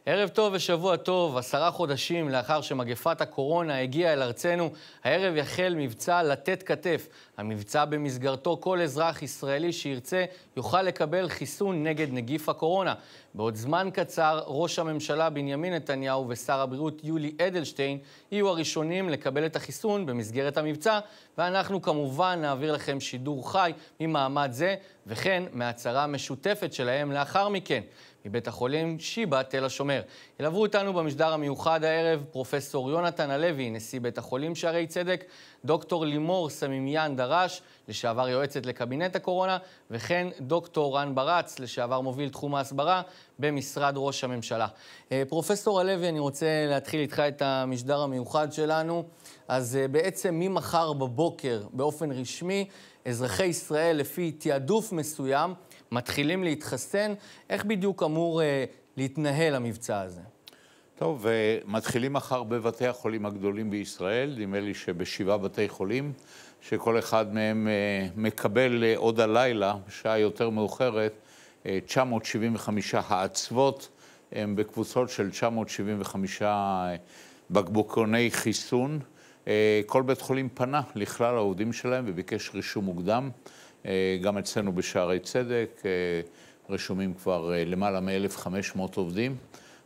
ערב טוב ושבוע טוב. 10 חודשים לאחר שמגפת הקורונה הגיעה אל ארצנו, הערב יחל מבצע לתת כתף. המבצע במסגרתו כל אזרח ישראלי שירצה יוכל לקבל חיסון נגד נגיף הקורונה. בעוד זמן קצר, ראש הממשלה בנימין נתניהו ושר הבריאות יולי אדלשטיין יהיו הראשונים לקבל את החיסון במסגרת המבצע, ואנחנו כמובן נעביר לכם שידור חי ממעמד זה, וכן מהצהרה המשותפת שלהם לאחר מכן. מבית החולים שיבא תל השומר. ילוו איתנו במשדר המיוחד הערב פרופסור יונתן הלוי, נשיא בית החולים שערי צדק, דוקטור לימור סמימיאן דרש, לשעבר יועצת לקבינט הקורונה, וכן דוקטור רן ברץ, לשעבר מוביל תחום ההסברה במשרד ראש הממשלה. פרופסור הלוי, אני רוצה להתחיל איתך את המשדר המיוחד שלנו. אז בעצם ממחר בבוקר, באופן רשמי, אזרחי ישראל לפי תיעדוף מסוים מתחילים להתחסן. איך בדיוק אמור להתנהל המבצע הזה? טוב, מתחילים מחר בבתי החולים הגדולים בישראל. נדמה לי שבשבעה בתי חולים, שכל אחד מהם מקבל עוד הלילה, בשעה יותר מאוחרת, 975 העצבות, הם בקבוצות של 975 בקבוקוני חיסון. כל בית חולים פנה לכלל העובדים שלהם וביקש רישום מוקדם. גם אצלנו בשערי צדק רשומים כבר למעלה מ-1,500 עובדים,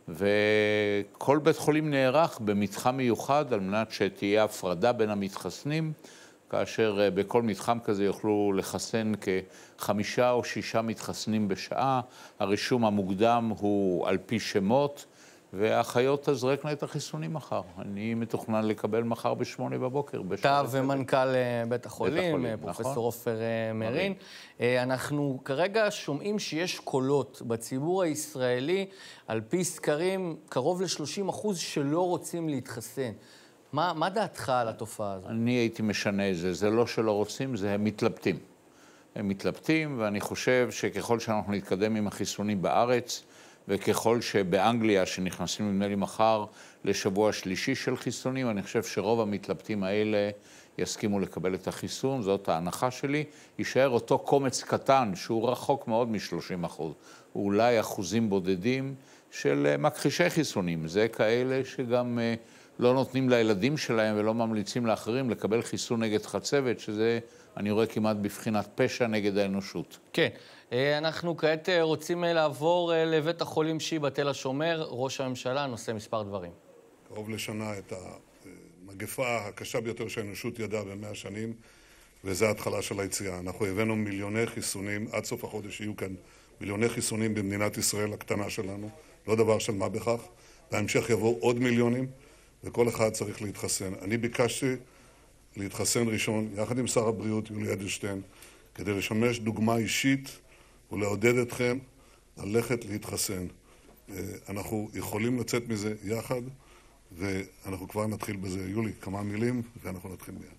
וכל בית חולים נערך במתחם מיוחד על מנת שתהיה הפרדה בין המתחסנים, כאשר בכל מתחם כזה יוכלו לחסן כ5 או 6 מתחסנים בשעה. הרישום המוקדם הוא על פי שמות, והאחיות תזרקנה את החיסונים מחר. אני מתוכנן לקבל מחר ב8 בבוקר. אתה ומנכ"ל בית החולים, פרופסור עופר מרין. אנחנו כרגע שומעים שיש קולות בציבור הישראלי, על פי סקרים, קרוב ל30% שלא רוצים להתחסן. מה דעתך על התופעה הזאת? אני הייתי משנה את זה. זה לא שלא רוצים, זה הם מתלבטים. הם מתלבטים, ואני חושב שככל שאנחנו נתקדם עם החיסונים בארץ, וככל שבאנגליה, שנכנסים נדמה לי מחר לשבוע שלישי של חיסונים, אני חושב שרוב המתלבטים האלה יסכימו לקבל את החיסון. זאת ההנחה שלי. יישאר אותו קומץ קטן, שהוא רחוק מאוד מ30%. אולי אחוזים בודדים של מכחישי חיסונים. זה כאלה שגם לא נותנים לילדים שלהם ולא ממליצים לאחרים לקבל חיסון נגד חצבת, שזה אני רואה כמעט בבחינת פשע נגד האנושות. כן. אנחנו כעת רוצים לעבור לבית החולים שיבא תל השומר. ראש הממשלה נושא מספר דברים. קרוב לשנה את המגפה הקשה ביותר שהאנושות ידעה ב100 שנים, וזה ההתחלה של היציאה. אנחנו הבאנו מיליוני חיסונים, עד סוף החודש יהיו כאן מיליוני חיסונים במדינת ישראל הקטנה שלנו, לא דבר של מה בכך. בהמשך יבואו עוד מיליונים, וכל אחד צריך להתחסן. אני ביקשתי להתחסן ראשון, יחד עם שר הבריאות יולי אדלשטיין, כדי לשמש דוגמה אישית ולעודד אתכם ללכת להתחסן. אנחנו יכולים לצאת מזה יחד, ואנחנו כבר נתחיל בזה. יולי, כמה מילים, ואנחנו נתחיל מיד.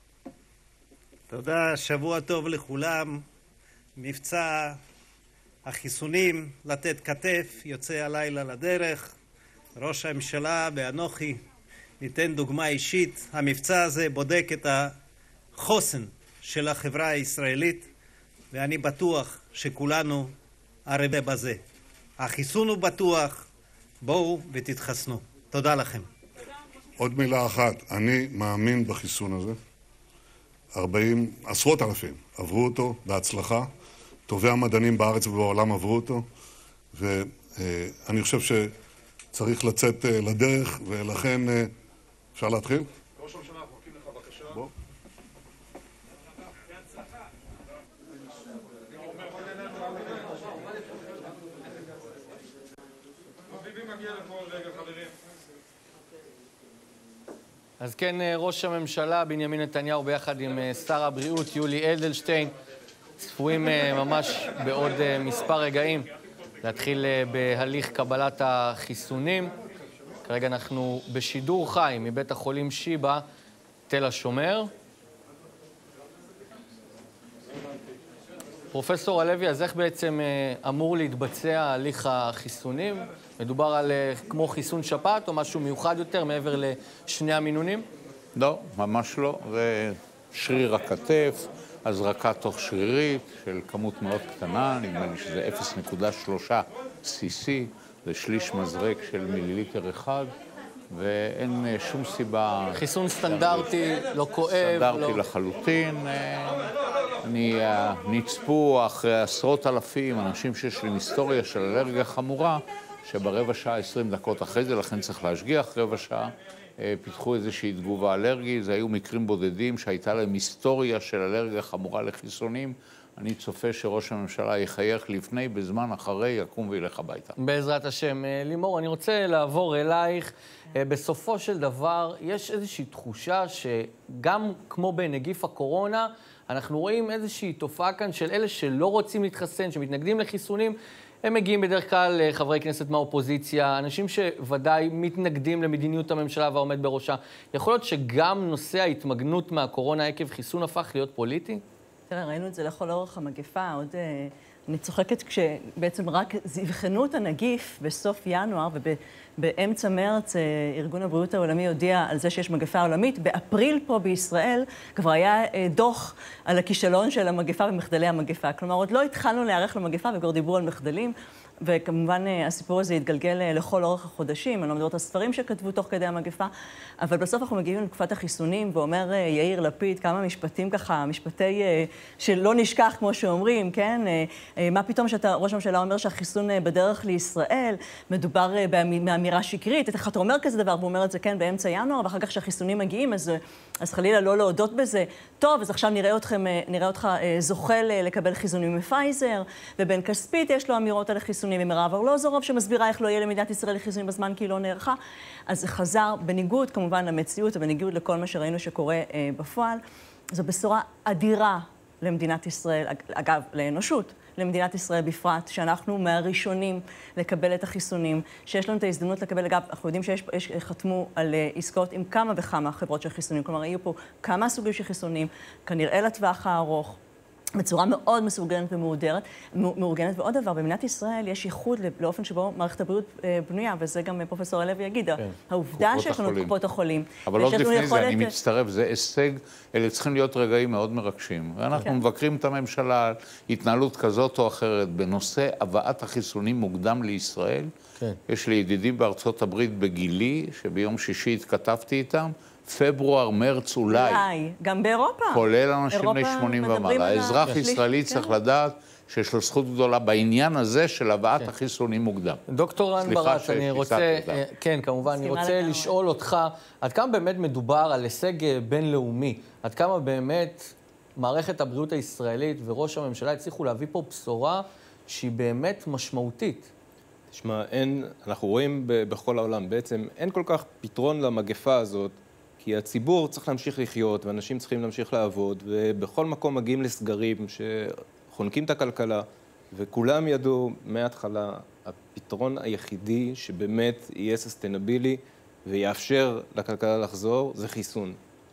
תודה, שבוע טוב לכולם. מבצע החיסונים לתת כתף יוצא הלילה לדרך. ראש הממשלה ואנוכי ניתן דוגמה אישית. המבצע הזה בודק את החוסן של החברה הישראלית, ואני בטוח שכולנו ערבים בזה. החיסון הוא בטוח, בואו ותתחסנו. תודה לכם. עוד מילה אחת, אני מאמין בחיסון הזה. עשרות אלפים עברו אותו בהצלחה. טובי המדענים בארץ ובעולם עברו אותו, ואני חושב שצריך לצאת לדרך, ולכן אפשר להתחיל? ראש הממשלה, אנחנו מחכים לך בבקשה. בוא. אז כן, ראש הממשלה בנימין נתניהו ביחד עם שר הבריאות יולי אדלשטיין צפויים ממש בעוד מספר רגעים להתחיל בהליך קבלת החיסונים. כרגע אנחנו בשידור חי מבית החולים שיבא תל השומר. פרופסור הלוי, אז איך בעצם אמור להתבצע הליך החיסונים? מדובר על כמו חיסון שפעת או משהו מיוחד יותר מעבר לשני המינונים? לא, ממש לא. זה שריר הכתף, הזרקה תוך שרירית של כמות מאוד קטנה, נדמה לי שזה 0.3 cc, זה שליש מזרק של מיליליטר אחד, ואין שום סיבה... חיסון סטנדרטי, לא כואב, סטנדרטי לחלוטין. נצפו אחרי עשרות אלפים, אנשים שיש להם היסטוריה של אלרגיה חמורה, שברבע שעה, 20 דקות אחרי זה, לכן צריך להשגיח רבע שעה, פיתחו איזושהי תגובה אלרגית. זה היו מקרים בודדים שהייתה להם היסטוריה של אלרגיה חמורה לחיסונים. אני צופה שראש הממשלה יחייך לפני, בזמן אחרי, יקום וילך הביתה. בעזרת השם. לימור, אני רוצה לעבור אלייך. בסופו של דבר, יש איזושהי תחושה שגם כמו בנגיף הקורונה, אנחנו רואים איזושהי תופעה כאן של אלה שלא רוצים להתחסן, שמתנגדים לחיסונים. הם מגיעים בדרך כלל חברי כנסת מהאופוזיציה, אנשים שוודאי מתנגדים למדיניות הממשלה והעומד בראשה. יכול להיות שגם נושא ההתמגנות מהקורונה עקב חיסון הפך להיות פוליטי? תראה, ראינו את זה לכל אורך המגפה. אני צוחקת כשבעצם רק יבחנו את הנגיף בסוף ינואר, ובאמצע מרץ ארגון הבריאות העולמי הודיע על זה שיש מגפה עולמית. באפריל פה בישראל כבר היה דוח על הכישלון של המגפה ומחדלי המגפה. כלומר, עוד לא התחלנו להיערך למגפה וכבר דיברו על מחדלים. וכמובן הסיפור הזה התגלגל לכל אורך החודשים, אני לא מדברת על ספרים שכתבו תוך כדי המגפה, אבל בסוף אנחנו מגיעים לתקופת החיסונים, ואומר יאיר לפיד כמה משפטים ככה, משפטי שלא נשכח כמו שאומרים, כן? מה פתאום שאתה, ראש הממשלה אומר שהחיסון בדרך לישראל, מדובר באמירה שקרית, איך אתה אומר כזה דבר, והוא אומר את זה כן באמצע ינואר, ואחר כך שהחיסונים מגיעים, אז חלילה לא להודות בזה. טוב, אז עכשיו נראה אותך זוכל לקבל חיסונים מפייזר, ובן כספית יש לו אמירות על החיסונים ממירב ארלוזורוב, שמסבירה איך לא יהיה למדינת ישראל חיסונים בזמן כי היא לא נערכה. אז זה חזר בניגוד כמובן למציאות, ובניגוד לכל מה שראינו שקורה בפועל. זו בשורה אדירה למדינת ישראל, אגב, לאנושות, למדינת ישראל בפרט, שאנחנו מהראשונים לקבל את החיסונים, שיש לנו את ההזדמנות לקבל, אגב, אנחנו יודעים שחתמו על עסקאות עם כמה וכמה חברות של חיסונים, כלומר, היו פה כמה סוגים של חיסונים, כנראה לטווח הארוך, בצורה מאוד מסורגנת ומאורגנת. ועוד דבר, במדינת ישראל יש ייחוד לאופן שבו מערכת הבריאות בנויה, וזה גם פרופסור הלוי יגיד, העובדה שיש לנו קופות החולים. אבל עוד לפני זה, אני מצטרף, זה הישג, אלה צריכים להיות רגעים מאוד מרגשים. ואנחנו מבקרים את הממשלה, התנהלות כזאת או אחרת, בנושא הבאת החיסונים מוקדם לישראל. יש לי ידידים בארצות הברית בגילי, שביום שישי התכתבתי איתם, פברואר, מרץ אולי. גם באירופה. כולל אנשים בני 80 ומעלה. האזרח ישראלי צריך לדעת שיש לו זכות גדולה בעניין הזה של הבאת החיסונים מוקדם. דוקטור רן ברץ, אני רוצה, כן, כמובן, אני רוצה לשאול אותך, עד כמה באמת מדובר על הישג בינלאומי? עד כמה באמת מערכת הבריאות הישראלית וראש הממשלה הצליחו להביא פה בשורה שהיא באמת משמעותית? תשמע, אנחנו רואים בכל העולם, בעצם אין כל כך פתרון למגפה הזאת, כי הציבור צריך להמשיך לחיות, ואנשים צריכים להמשיך לעבוד, ובכל מקום מגיעים לסגרים שחונקים את הכלכלה, וכולם ידעו מההתחלה, הפתרון היחידי שבאמת יהיה ססטיינבילי, ויאפשר לכלכלה לחזור, זה חיסון.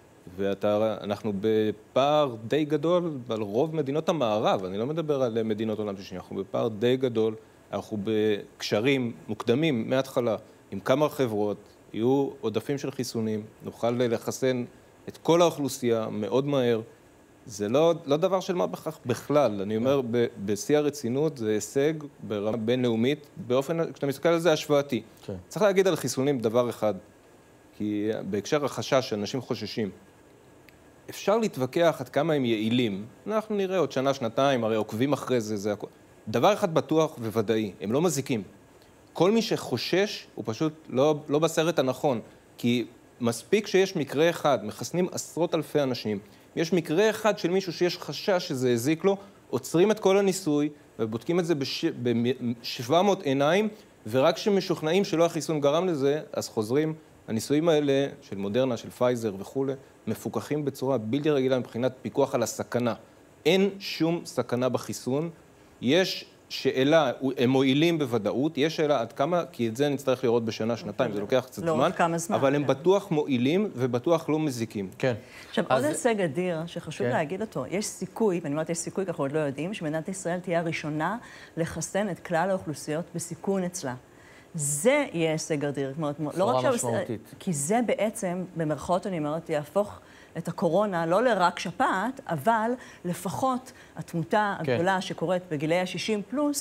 ואנחנו בפער די גדול על רוב מדינות המערב, אני לא מדבר על מדינות עולם שני, אנחנו בפער די גדול, אנחנו בקשרים מוקדמים מההתחלה עם כמה חברות, יהיו עודפים של חיסונים, נוכל לחסן את כל האוכלוסייה מאוד מהר. זה לא דבר של מה בכך בכלל. אני אומר, בשיא הרצינות זה הישג ברמה בינלאומית, באופן, כשאתה מסתכל על זה, השוואתי. צריך להגיד על חיסונים דבר אחד, כי בהקשר החשש שאנשים חוששים, אפשר להתווכח עד כמה הם יעילים. אנחנו נראה עוד שנה, שנתיים, הרי עוקבים אחרי זה, זה הכל. דבר אחד בטוח וודאי, הם לא מזיקים. כל מי שחושש הוא פשוט לא בסרט הנכון, כי מספיק שיש מקרה אחד, מחסנים עשרות אלפי אנשים, יש מקרה אחד של מישהו שיש חשש שזה הזיק לו, עוצרים את כל הניסוי ובודקים את זה ב-700 עיניים, ורק כשמשוכנעים שלא החיסון גרם לזה, אז חוזרים. הניסויים האלה של מודרנה, של פייזר וכו', מפוקחים בצורה בלתי רגילה מבחינת פיקוח על הסכנה. אין שום סכנה בחיסון, יש שאלה, הם מועילים בוודאות, יש שאלה עד כמה, כי את זה נצטרך לראות בשנה, שנתיים, זה לוקח קצת זמן, אבל הם בטוח מועילים ובטוח לא מזיקים. כן. עכשיו, עוד הישג אדיר שחשוב להגיד אותו, יש סיכוי, ואני אומרת יש סיכוי, ככה עוד לא יודעים, שמדינת ישראל תהיה הראשונה לחסן את כלל האוכלוסיות בסיכון אצלה. זה יהיה הישג אדיר, בשורה משמעותית. כי זה בעצם, במרכאות אני אומרת, יהפוך את הקורונה, לא לרק שפעת, אבל לפחות התמותה הגדולה שקורית בגילי ה-60 פלוס,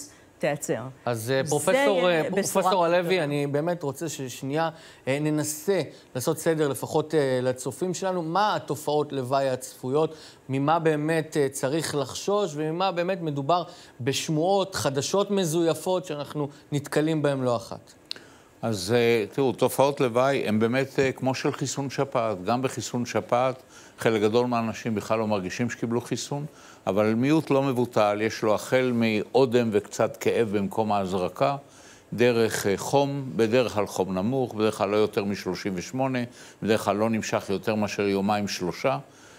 תיעצר. אז פרופסור הלוי, אני באמת רוצה ששנייה ננסה לעשות סדר לפחות לצופים שלנו, מה התופעות לוואי הצפויות, ממה באמת צריך לחשוש, וממה באמת מדובר בשמועות חדשות מזויפות שאנחנו נתקלים בהן לא אחת. אז תראו, תופעות לוואי הן באמת כמו של חיסון שפעת. גם בחיסון שפעת, חלק גדול מהאנשים בכלל לא מרגישים שקיבלו חיסון, אבל מיעוט לא מבוטל, יש לו החל מאודם וקצת כאב במקום ההזרקה, דרך חום, בדרך כלל חום נמוך, בדרך כלל לא יותר מ-38, בדרך כלל לא נמשך יותר מאשר יומיים שלושה,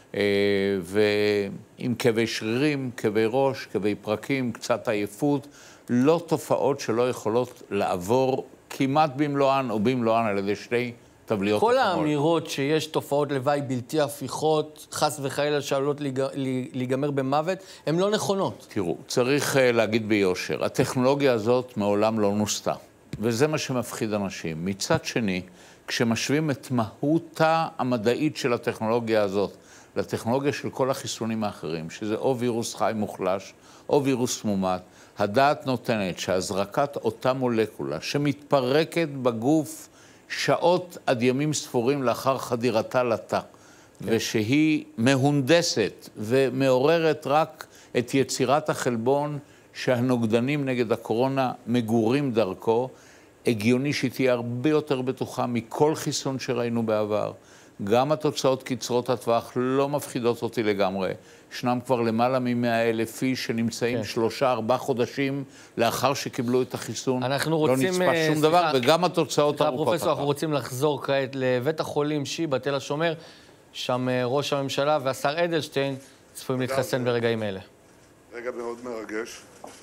ועם כאבי שרירים, כאבי ראש, כאבי פרקים, קצת עייפות, לא תופעות שלא יכולות לעבור כמעט במלואן או במלואן על ידי שתי תבליות כל החמול. האמירות שיש תופעות לוואי בלתי הפיכות, חס וחלילה שעלולות להיגמר במוות, הן לא נכונות. תראו, צריך להגיד ביושר, הטכנולוגיה הזאת מעולם לא נוסתה, וזה מה שמפחיד אנשים. מצד שני, כשמשווים את מהותה המדעית של הטכנולוגיה הזאת לטכנולוגיה של כל החיסונים האחרים, שזה או וירוס חי מוחלש או וירוס מומת, הדעת נותנת שהזרקת אותה מולקולה שמתפרקת בגוף שעות עד ימים ספורים לאחר חדירתה לתא, ושהיא מהונדסת ומעוררת רק את יצירת החלבון שהנוגדנים נגד הקורונה מגורים דרכו, הגיוני שהיא תהיה הרבה יותר בטוחה מכל חיסון שראינו בעבר. גם התוצאות קצרות הטווח לא מפחידות אותי לגמרי. ישנם כבר למעלה מ100,000 איש שנמצאים 3-4 חודשים לאחר שקיבלו את החיסון. לא נצפה שום דבר, וגם התוצאות ארוכות. פרופסור, אנחנו רוצים לחזור כעת לבית החולים שיבא, תל השומר, שם ראש הממשלה והשר אדלשטיין צפויים להתחסן ברגעים אלה. רגע מאוד מרגש.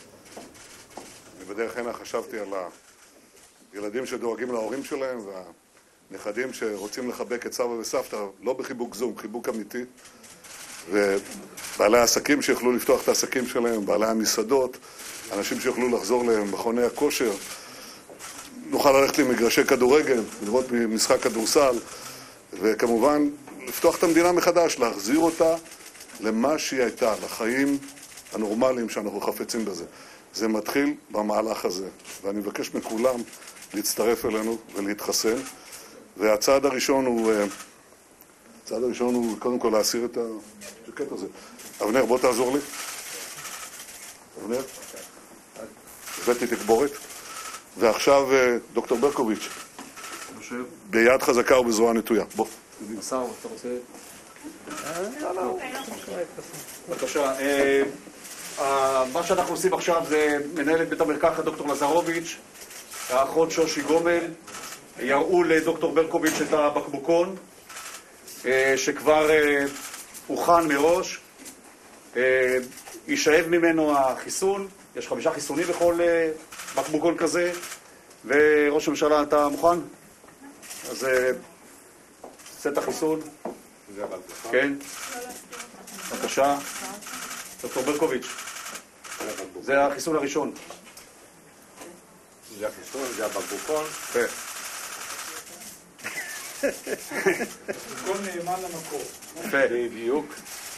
בדרך הנה חשבתי על הילדים שדואגים להורים שלהם והנכדים שרוצים לחבק את סבא וסבתא, לא בחיבוק זום, חיבוק אמיתי. ובעלי העסקים שיוכלו לפתוח את העסקים שלהם, בעלי המסעדות, אנשים שיוכלו לחזור למכוני הכושר, נוכל ללכת למגרשי כדורגל, לראות משחק כדורסל, וכמובן לפתוח את המדינה מחדש, להחזיר אותה למה שהיא הייתה, לחיים הנורמליים שאנחנו חפצים בזה. זה מתחיל במהלך הזה, ואני מבקש מכולם להצטרף אלינו ולהתחסן. והצעד הראשון הוא קודם כל להסיר את השקט הזה. אבנר, בוא תעזור לי. אבנר, הבאתי תקבורת. ועכשיו דוקטור ברקוביץ', ביד חזקה ובזרוע נטויה. בוא. השר, אתה רוצה? בבקשה. מה שאנחנו עושים עכשיו זה מנהלת בית המרקחת דוקטור לזרוביץ', האחות שושי גומל, יראו לדוקטור ברקוביץ' את הבקבוקון, שכבר הוכן מראש, יישאב ממנו החיסון, יש 5 חיסונים בכל בקבוקון כזה, וראש הממשלה, אתה מוכן? אז עושה את החיסון. כן. בבקשה. דוקטור ברקוביץ', זה החיסון הראשון. זה החיסון, זה הבקבוקון. כן. כל נאמן למקור. בדיוק.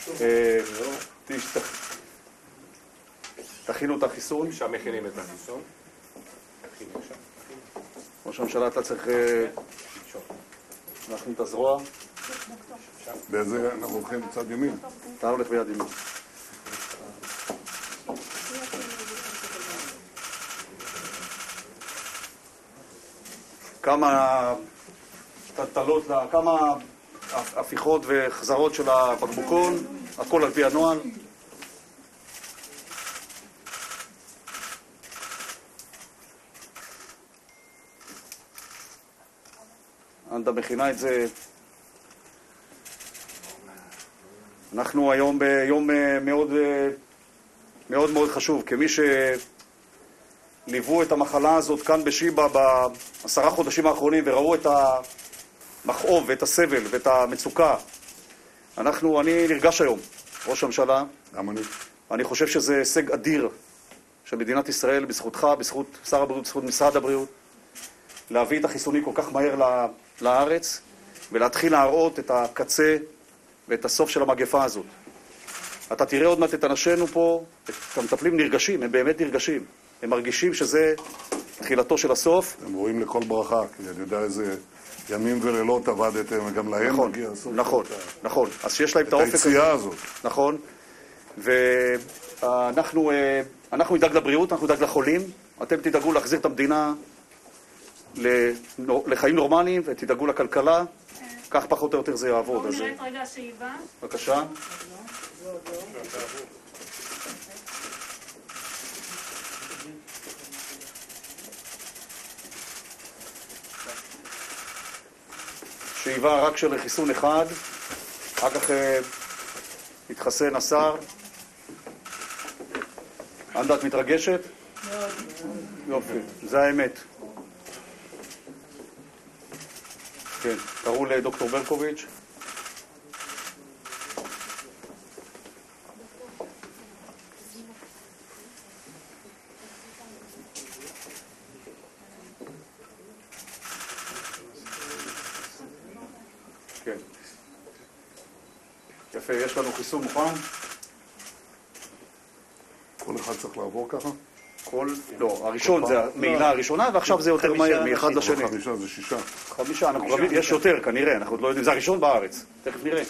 תכינו את החיסון. שם מכינים את החיסון. ראש הממשלה, אתה צריך להכין את הזרוע. באיזה אנחנו הולכים בצד ימין. אתה הולך ביד ימין. כמה טלטלות, כמה הפיכות וחזרות של הבקבוקון, הכל על פי הנוהל. אנדה מכינה את זה. אנחנו היום ביום מאוד מאוד חשוב, כמי שליוו את המחלה הזאת כאן בשיבא ב10 חודשים האחרונים וראו את המכאוב ואת הסבל ואת המצוקה. אני נרגש היום, ראש הממשלה. גם אני חושב שזה הישג אדיר של מדינת ישראל, בזכותך, בזכות שר הבריאות, בזכות משרד הבריאות, להביא את החיסונים כל כך מהר לארץ ולהתחיל להראות את הקצה ואת הסוף של המגפה הזאת. אתה תראה עוד מעט את אנשינו פה, את המטפלים נרגשים, הם באמת נרגשים. הם מרגישים שזה תחילתו של הסוף. הם רואים לכל ברכה, כי אני יודע איזה ימים ולילות עבדתם, וגם להם נכון, מגיע הסוף. נכון, נכון. אז שיש להם את האופק הזה. היציאה הזאת. נכון. ואנחנו נדאג לבריאות, אנחנו נדאג לחולים. אתם תדאגו להחזיר את המדינה לחיים נורמליים ותדאגו לכלכלה. כך פחות או יותר זה יעבוד. בואו נראה את רגע השאיבה. בבקשה. שאיבה רק של חיסון אחד, אחר כך התחסן השר. אנדה, את מתרגשת? יופי, זה האמת. כן, קראו לדוקטור ברקוביץ'. כן. יפה, יש לנו חיסון מוכן. כל אחד צריך לעבור ככה? לא, הראשון זה המעילה הראשונה, ועכשיו זה יותר מהר, מאחד לשני. 5 זה 6. 5, יש יותר כנראה, אנחנו עוד לא יודעים, זה הראשון בארץ, תכף נראה.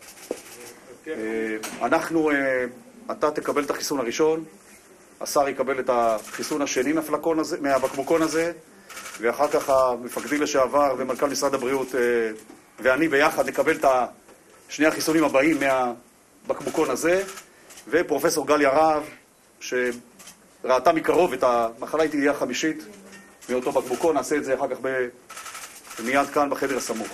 אתה תקבל את החיסון הראשון, השר יקבל את החיסון השני מהבקבוקון הזה, ואחר כך המפקדים לשעבר ומנכ"ל משרד הבריאות ואני ביחד נקבל את שני החיסונים הבאים מהבקבוקון הזה, ופרופסור גליה רהב, שראתה מקרוב את המחלה, היא תהיה החמישית מאותו בקבוקון, נעשה את זה אחר כך מיד כאן בחדר הסמוך.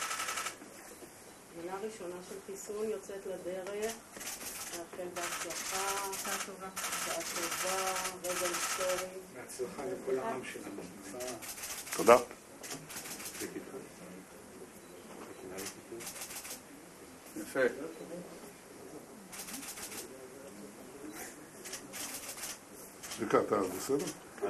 מנה ראשונה של חיסון יוצאת לדרך, לאחל בהצלחה, שעה טובה, רגע היסטורי. בהצלחה לכל העם שלנו. תודה. יפה. צביקה, אתה בסדר?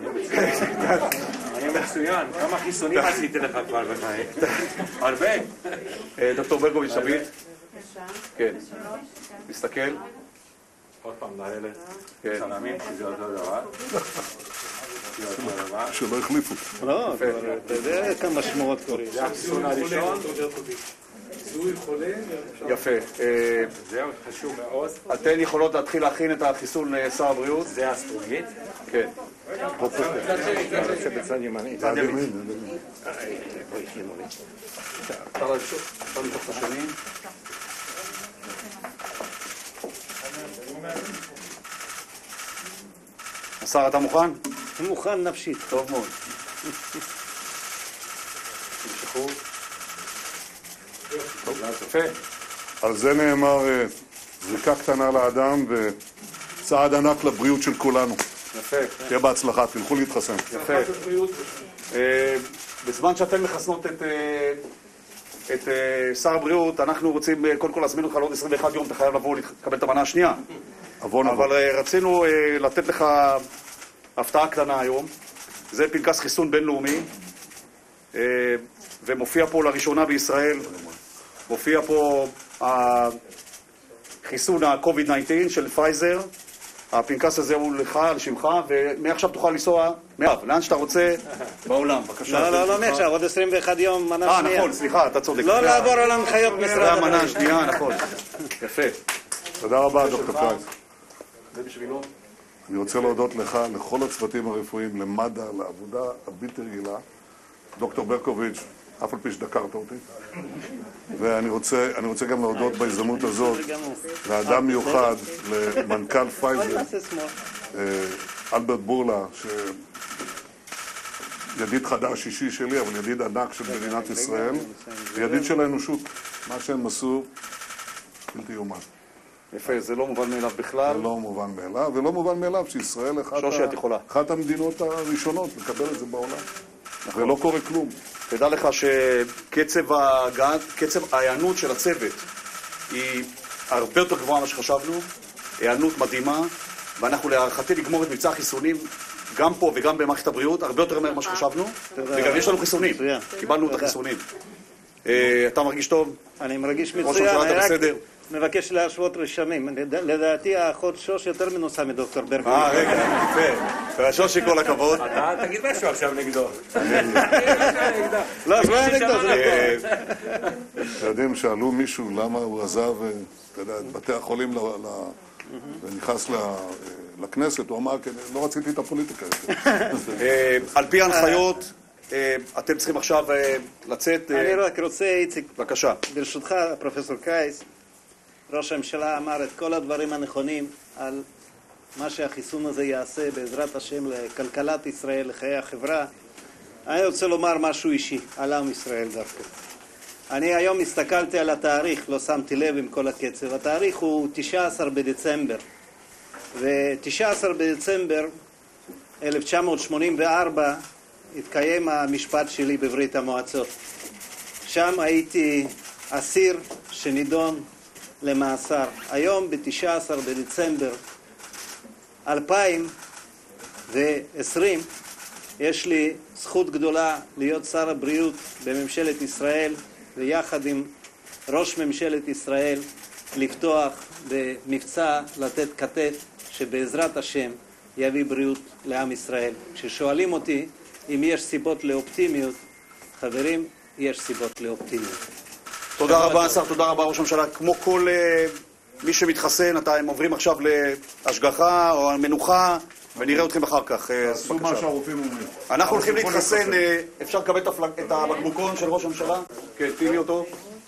אני מצוין. כמה חיסונים עשיתי לך כבר בחיים? הרבה. דוקטור ברקוביץ' תביט. כן. מסתכל. עוד פעם לילד. כן. סלמים, שזה אותו דבר. שלא החליפו. לא, אתה יודע כמה שמועות קוראים. זה החיסון הראשון. זיהוי חולה. יפה. זהו, חשוב מאוד. אתן יכולות להתחיל להכין את החיסון לשר הבריאות? זה הסטרוגית. כן. בצד ימני. צד ימין. אפשר לתוך את השני. השר, אתה מוכן? אני מוכן נפשית. טוב מאוד. תמשכו. יפה. על זה נאמר זריקה קטנה לאדם וצעד ענק לבריאות של כולנו. יפה. תהיה בהצלחה, תלכו להתחסן. יפה. בזמן שאתן מחסנות את שר הבריאות, אנחנו רוצים קודם כל להזמין אותך לעוד 21 יום, אתה חייב לבוא לקבל את המנה השנייה. אבל רצינו לתת לך הפתעה קטנה היום. זה פנקס חיסון בינלאומי, ומופיע פה לראשונה בישראל, מופיע פה החיסון ה-COVID-19 של פייזר. הפנקס הזה הוא לך, על שמך, ומעכשיו תוכל לנסוע לאן שאתה רוצה בעולם. בבקשה. לא, מעכשיו, עוד 21 יום מנה שנייה. נכון, סליחה, אתה צודק. לא לעבור על הנחיות משרד הבריאות. זה המנה השנייה, נכון. יפה. תודה רבה, דוקטור פרייס. זה בשבילו. אני רוצה להודות לך, לכל הצוותים הרפואיים, למד"א, לעבודה הבלתי רגילה. דוקטור ברקוביץ', אף על פי שדקרת אותי. ואני רוצה גם להודות בהזדמנות הזאת לאדם מיוחד, למנכ"ל פייזר, אלברט בורלה, ידיד חדש אישי שלי, אבל ידיד ענק של מדינת ישראל, וידיד של האנושות. מה שהם עשו, בלתי יאומן. יפה, זה לא מובן מאליו בכלל. זה לא מובן מאליו, ולא מובן מאליו שישראל אחת המדינות הראשונות לקבל את זה בעולם. ולא קורה כלום. תדע לך שקצב ההיענות של הצוות היא הרבה יותר גבוהה ממה שחשבנו, היענות מדהימה, ואנחנו להערכתי לגמור את מבצע החיסונים גם פה וגם במערכת הבריאות הרבה יותר מהר ממה שחשבנו, וגם יש לנו חיסונים, קיבלנו את החיסונים. אתה מרגיש טוב? אני מרגיש מצוין. ראש הממשלה אתה בסדר? מבקש להשוות רשמים. לדעתי האחות שוש יותר מנוסה מדוקטור ברקוביץ'. רגע, יפה. שושי, כל הכבוד. אתה תגיד משהו עכשיו נגדו. לא, לא היה נגדו. יודעים, שאלו מישהו למה הוא עזב, אתה יודע, את בתי החולים ונכנס לכנסת, הוא אמר, לא רציתי את הפוליטיקה. על פי ההנחיות, אתם צריכים עכשיו לצאת. אני רק רוצה, איציק, בבקשה. ברשותך, פרופסור קייס, ראש הממשלה אמר את כל הדברים הנכונים על מה שהחיסון הזה יעשה בעזרת השם לכלכלת ישראל, לחיי החברה. אני רוצה לומר משהו אישי על עם ישראל דווקא. אני היום הסתכלתי על התאריך, לא שמתי לב עם כל הקצב. התאריך הוא 19 בדצמבר. ו-19 בדצמבר 1984 התקיים המשפט שלי בברית המועצות. שם הייתי אסיר שנידון למאסר. היום ב-19 בדצמבר 2020 יש לי זכות גדולה להיות שר הבריאות בממשלת ישראל, ויחד עם ראש ממשלת ישראל לפתוח במבצע לתת כתף שבעזרת השם יביא בריאות לעם ישראל. כששואלים אותי אם יש סיבות לאופטימיות, חברים, יש סיבות לאופטימיות. תודה רבה, השר, תודה רבה, ראש הממשלה. כמו כל מי שמתחסן, הם עוברים עכשיו להשגחה או מנוחה, ונראה אתכם אחר כך. עשו מה שהרופאים אומרים. אנחנו הולכים להתחסן, אפשר לקבל את הבקבוקון של ראש הממשלה? כן, תהיי לי אותו.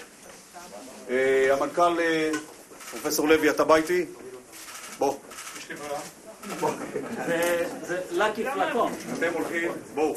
המנכ"ל, פרופסור לוי, אתה בא איתי? בוא. יש לי ברירה. זה לקי פלקון. אתם הולכים, בואו.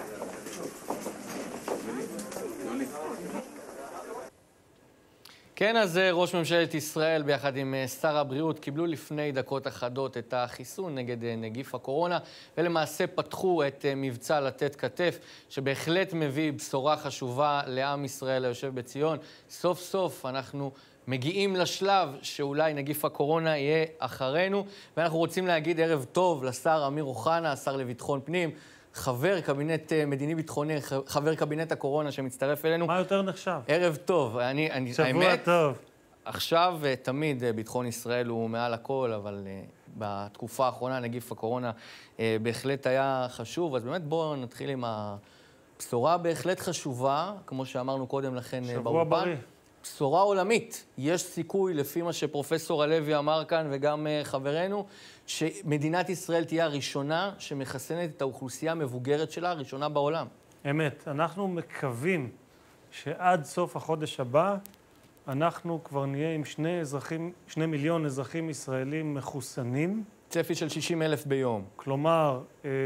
כן, אז ראש ממשלת ישראל ביחד עם שר הבריאות קיבלו לפני דקות אחדות את החיסון נגד נגיף הקורונה, ולמעשה פתחו את מבצע לתת כתף, שבהחלט מביא בשורה חשובה לעם ישראל היושב בציון. סוף סוף אנחנו מגיעים לשלב שאולי נגיף הקורונה יהיה אחרינו, ואנחנו רוצים להגיד ערב טוב לשר אמיר אוחנה, השר לביטחון פנים, חבר קבינט מדיני-ביטחוני, חבר קבינט הקורונה שמצטרף אלינו. מה יותר נחשב? ערב טוב. שבוע האמת, טוב. עכשיו תמיד ביטחון ישראל הוא מעל הכל, אבל בתקופה האחרונה נגיף הקורונה בהחלט היה חשוב. אז באמת בואו נתחיל עם הבשורה בהחלט חשובה, כמו שאמרנו קודם לכן באולפן. שבוע בריא. בשורה עולמית. יש סיכוי, לפי מה שפרופסור הלוי אמר כאן וגם חברנו, שמדינת ישראל תהיה הראשונה שמחסנת את האוכלוסייה המבוגרת שלה, הראשונה בעולם. אמת. אנחנו מקווים שעד סוף החודש הבא אנחנו כבר נהיה עם 2 מיליון אזרחים ישראלים מחוסנים. צפי של 60,000 ביום. כלומר,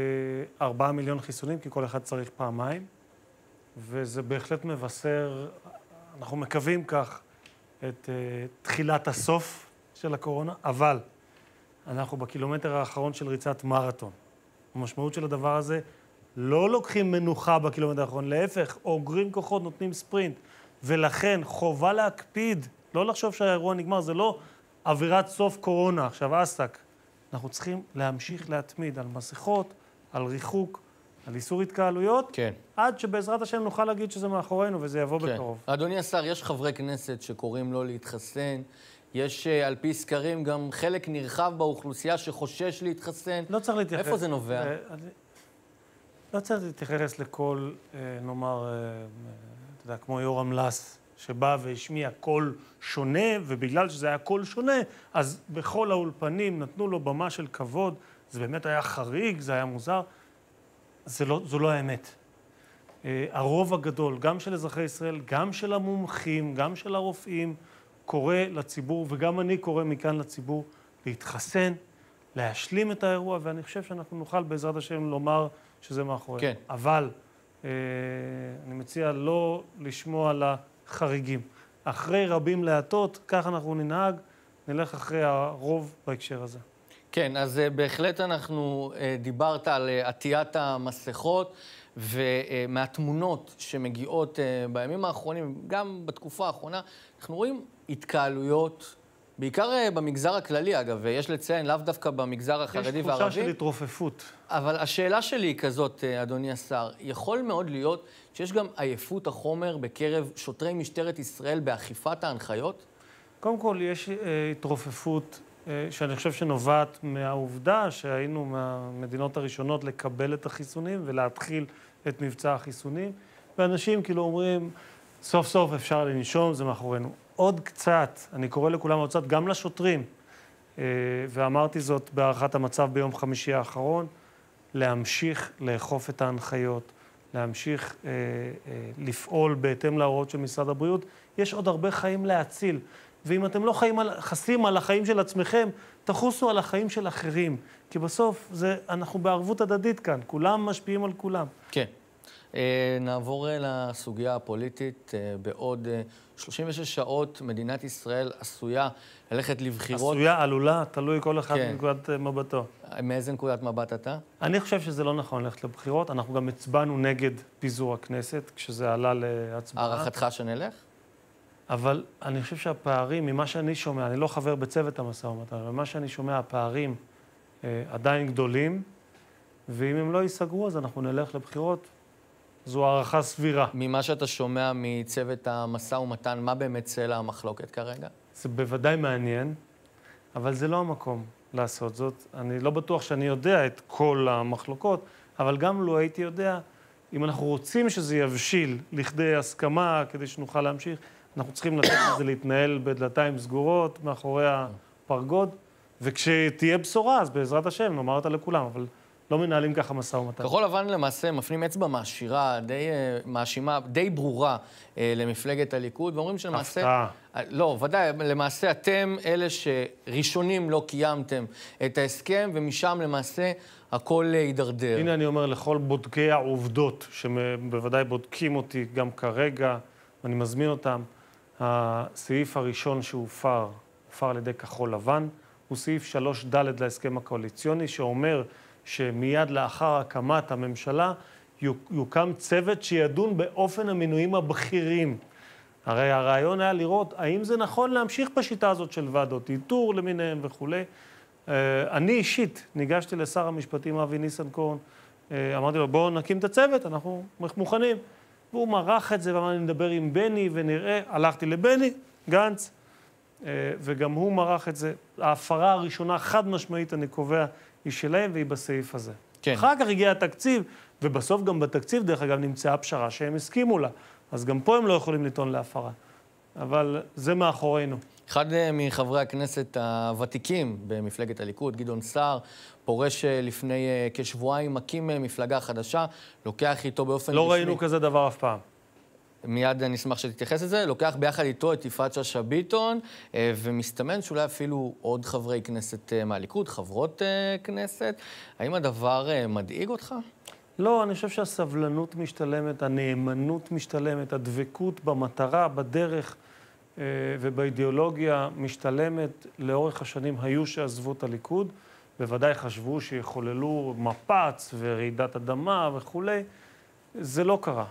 4 מיליון חיסונים, כי כל אחד צריך פעמיים. וזה בהחלט מבשר, אנחנו מקווים כך, את תחילת הסוף של הקורונה, אבל אנחנו בקילומטר האחרון של ריצת מרתון. המשמעות של הדבר הזה, לא לוקחים מנוחה בקילומטר האחרון, להפך, אוגרים כוחות, נותנים ספרינט, ולכן חובה להקפיד, לא לחשוב שהאירוע נגמר, זה לא אווירת סוף קורונה, עכשיו עסק. אנחנו צריכים להמשיך להתמיד על מסכות, על ריחוק, על איסור התקהלויות, כן. עד שבעזרת השם נוכל להגיד שזה מאחורינו וזה יבוא בקרוב. אדוני השר, יש חברי כנסת שקוראים לו להתחסן, יש על פי סקרים גם חלק נרחב באוכלוסייה שחושש להתחסן. לא צריך להתייחס. איפה זה נובע? לא צריך להתייחס לכל, נאמר, אתה יודע, כמו יורם לס, שבא והשמיע קול שונה, ובגלל שזה היה קול שונה, אז בכל האולפנים נתנו לו במה של כבוד. זה באמת היה חריג, זה היה מוזר. זו לא האמת. הרוב הגדול, גם של אזרחי ישראל, גם של המומחים, גם של הרופאים, קורא לציבור, וגם אני קורא מכאן לציבור, להתחסן, להשלים את האירוע, ואני חושב שאנחנו נוכל בעזרת השם לומר שזה מאחורי. כן. אבל אני מציע לא לשמוע על החריגים. אחרי רבים להטות, כך אנחנו ננהג, נלך אחרי הרוב בהקשר הזה. כן, אז בהחלט אנחנו דיברת על עטיית המסכות, ומהתמונות שמגיעות בימים האחרונים, גם בתקופה האחרונה, אנחנו רואים התקהלויות, בעיקר במגזר הכללי, אגב, ויש לציין, לאו דווקא במגזר החרדי והערבי. יש תחושה של התרופפות. אבל השאלה שלי היא כזאת, אדוני השר, יכול מאוד להיות שיש גם עייפות החומר בקרב שוטרי משטרת ישראל באכיפת ההנחיות? קודם כל, יש התרופפות שאני חושב שנובעת מהעובדה שהיינו מהמדינות הראשונות לקבל את החיסונים ולהתחיל את מבצע החיסונים, ואנשים כאילו אומרים, סוף סוף אפשר לנשום, זה מאחורינו. עוד קצת, אני קורא לכולם עוד קצת, גם לשוטרים, ואמרתי זאת בהערכת המצב ביום חמישי האחרון, להמשיך לאכוף את ההנחיות, להמשיך לפעול בהתאם להוראות של משרד הבריאות. יש עוד הרבה חיים להציל, ואם אתם לא חסים על החיים של עצמכם, תחוסו על החיים של אחרים, כי בסוף אנחנו בערבות הדדית כאן, כולם משפיעים על כולם. כן. נעבור לסוגיה הפוליטית. בעוד 36 שעות מדינת ישראל עשויה ללכת לבחירות. עשויה, עלולה, תלוי כל אחד מנקודת מבטו. מאיזה נקודת מבט אתה? אני חושב שזה לא נכון ללכת לבחירות. אנחנו גם הצבענו נגד פיזור הכנסת, כשזה עלה להצבעה. הערכתך שנלך? אבל אני חושב שהפערים, ממה שאני שומע, אני לא חבר בצוות המשא ומתן, אבל ממה שאני שומע, הפערים עדיין גדולים, ואם הם לא ייסגרו, אז אנחנו נלך לבחירות. זו הערכה סבירה. ממה שאתה שומע מצוות המשא ומתן, מה באמת צלע המחלוקת כרגע? זה בוודאי מעניין, אבל זה לא המקום לעשות זאת. אני לא בטוח שאני יודע את כל המחלוקות, אבל גם לא הייתי יודע, אם אנחנו רוצים שזה יבשיל לכדי הסכמה, כדי שנוכל להמשיך, אנחנו צריכים לתת לזה להתנהל בדלתיים סגורות, מאחורי הפרגוד, וכשתהיה בשורה, אז בעזרת השם, נאמר אותה לכולם, אבל לא מנהלים ככה משא ומתן. כחול לבן למעשה מפנים אצבע מאשימה די ברורה למפלגת הליכוד, ואומרים שלמעשה... הפתעה. לא, ודאי, למעשה אתם אלה שראשונים לא קיימתם את ההסכם, ומשם למעשה הכל יידרדר. הנה אני אומר לכל בודקי העובדות, שבוודאי בודקים אותי גם כרגע, ואני מזמין אותם, הסעיף הראשון שהופר על ידי כחול לבן, הוא סעיף 3ד להסכם הקואליציוני, שאומר שמיד לאחר הקמת הממשלה יוקם צוות שידון באופן המינויים הבכירים. הרי הרעיון היה לראות האם זה נכון להמשיך בשיטה הזאת של ועדות איתור למיניהם וכו'. אני אישית ניגשתי לשר המשפטים אבי ניסנקורן, אמרתי לו בואו נקים את הצוות, אנחנו מוכנים. והוא מרח את זה ואמר, אני נדבר עם בני ונראה, הלכתי לבני, גנץ, וגם הוא מרח את זה. ההפרה הראשונה, חד משמעית, אני קובע, היא שלהם והיא בסעיף הזה. כן. אחר כך הגיע התקציב, ובסוף גם בתקציב, דרך אגב, נמצאה פשרה שהם הסכימו לה. אז גם פה הם לא יכולים לטעון להפרה. אבל זה מאחורינו. אחד מחברי הכנסת הוותיקים במפלגת הליכוד, גדעון סער, פורש לפני כשבועיים, מקים מפלגה חדשה, לוקח איתו באופן לא ראינו כזה דבר אף פעם. מיד נשמח שתתייחס לזה, לוקח ביחד איתו את יפעת שאשא ביטון, ומסתמן שאולי אפילו עוד חברי כנסת מהליכוד, חברות כנסת. האם הדבר מדאיג אותך? לא, אני חושב שהסבלנות משתלמת, הנאמנות משתלמת, הדבקות במטרה, בדרך ובאידיאולוגיה משתלמת. לאורך השנים היו שעזבו את הליכוד, בוודאי חשבו שיחוללו מפץ ורעידת אדמה וכו'. זה לא קרה.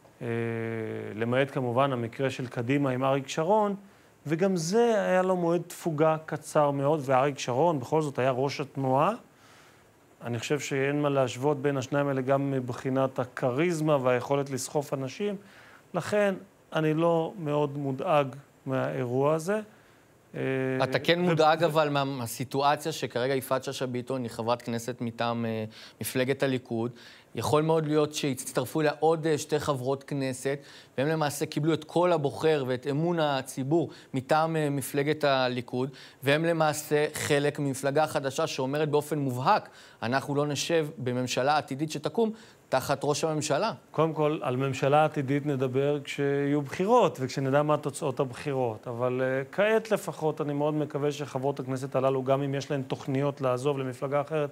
למעט כמובן המקרה של קדימה עם אריק שרון, וגם זה היה לו מועד תפוגה קצר מאוד, ואריק שרון בכל זאת היה ראש התנועה. אני חושב שאין מה להשוות בין השניים האלה גם מבחינת הכריזמה והיכולת לסחוף אנשים. לכן אני לא מאוד מודאג מהאירוע הזה. אתה כן מודאג אבל מהסיטואציה שכרגע יפעת שאשא ביטון היא חברת כנסת מטעם מפלגת הליכוד. יכול מאוד להיות שהצטרפו לה עוד שתי חברות כנסת, והם למעשה קיבלו את כל הבוחר ואת אמון הציבור מטעם מפלגת הליכוד, והם למעשה חלק ממפלגה חדשה שאומרת באופן מובהק, אנחנו לא נשב בממשלה עתידית שתקום תחת ראש הממשלה. קודם כל, על ממשלה עתידית נדבר כשיהיו בחירות, וכשנדע מה תוצאות הבחירות. אבל כעת לפחות אני מאוד מקווה שחברות הכנסת הללו, גם אם יש להן תוכניות לעזוב למפלגה אחרת,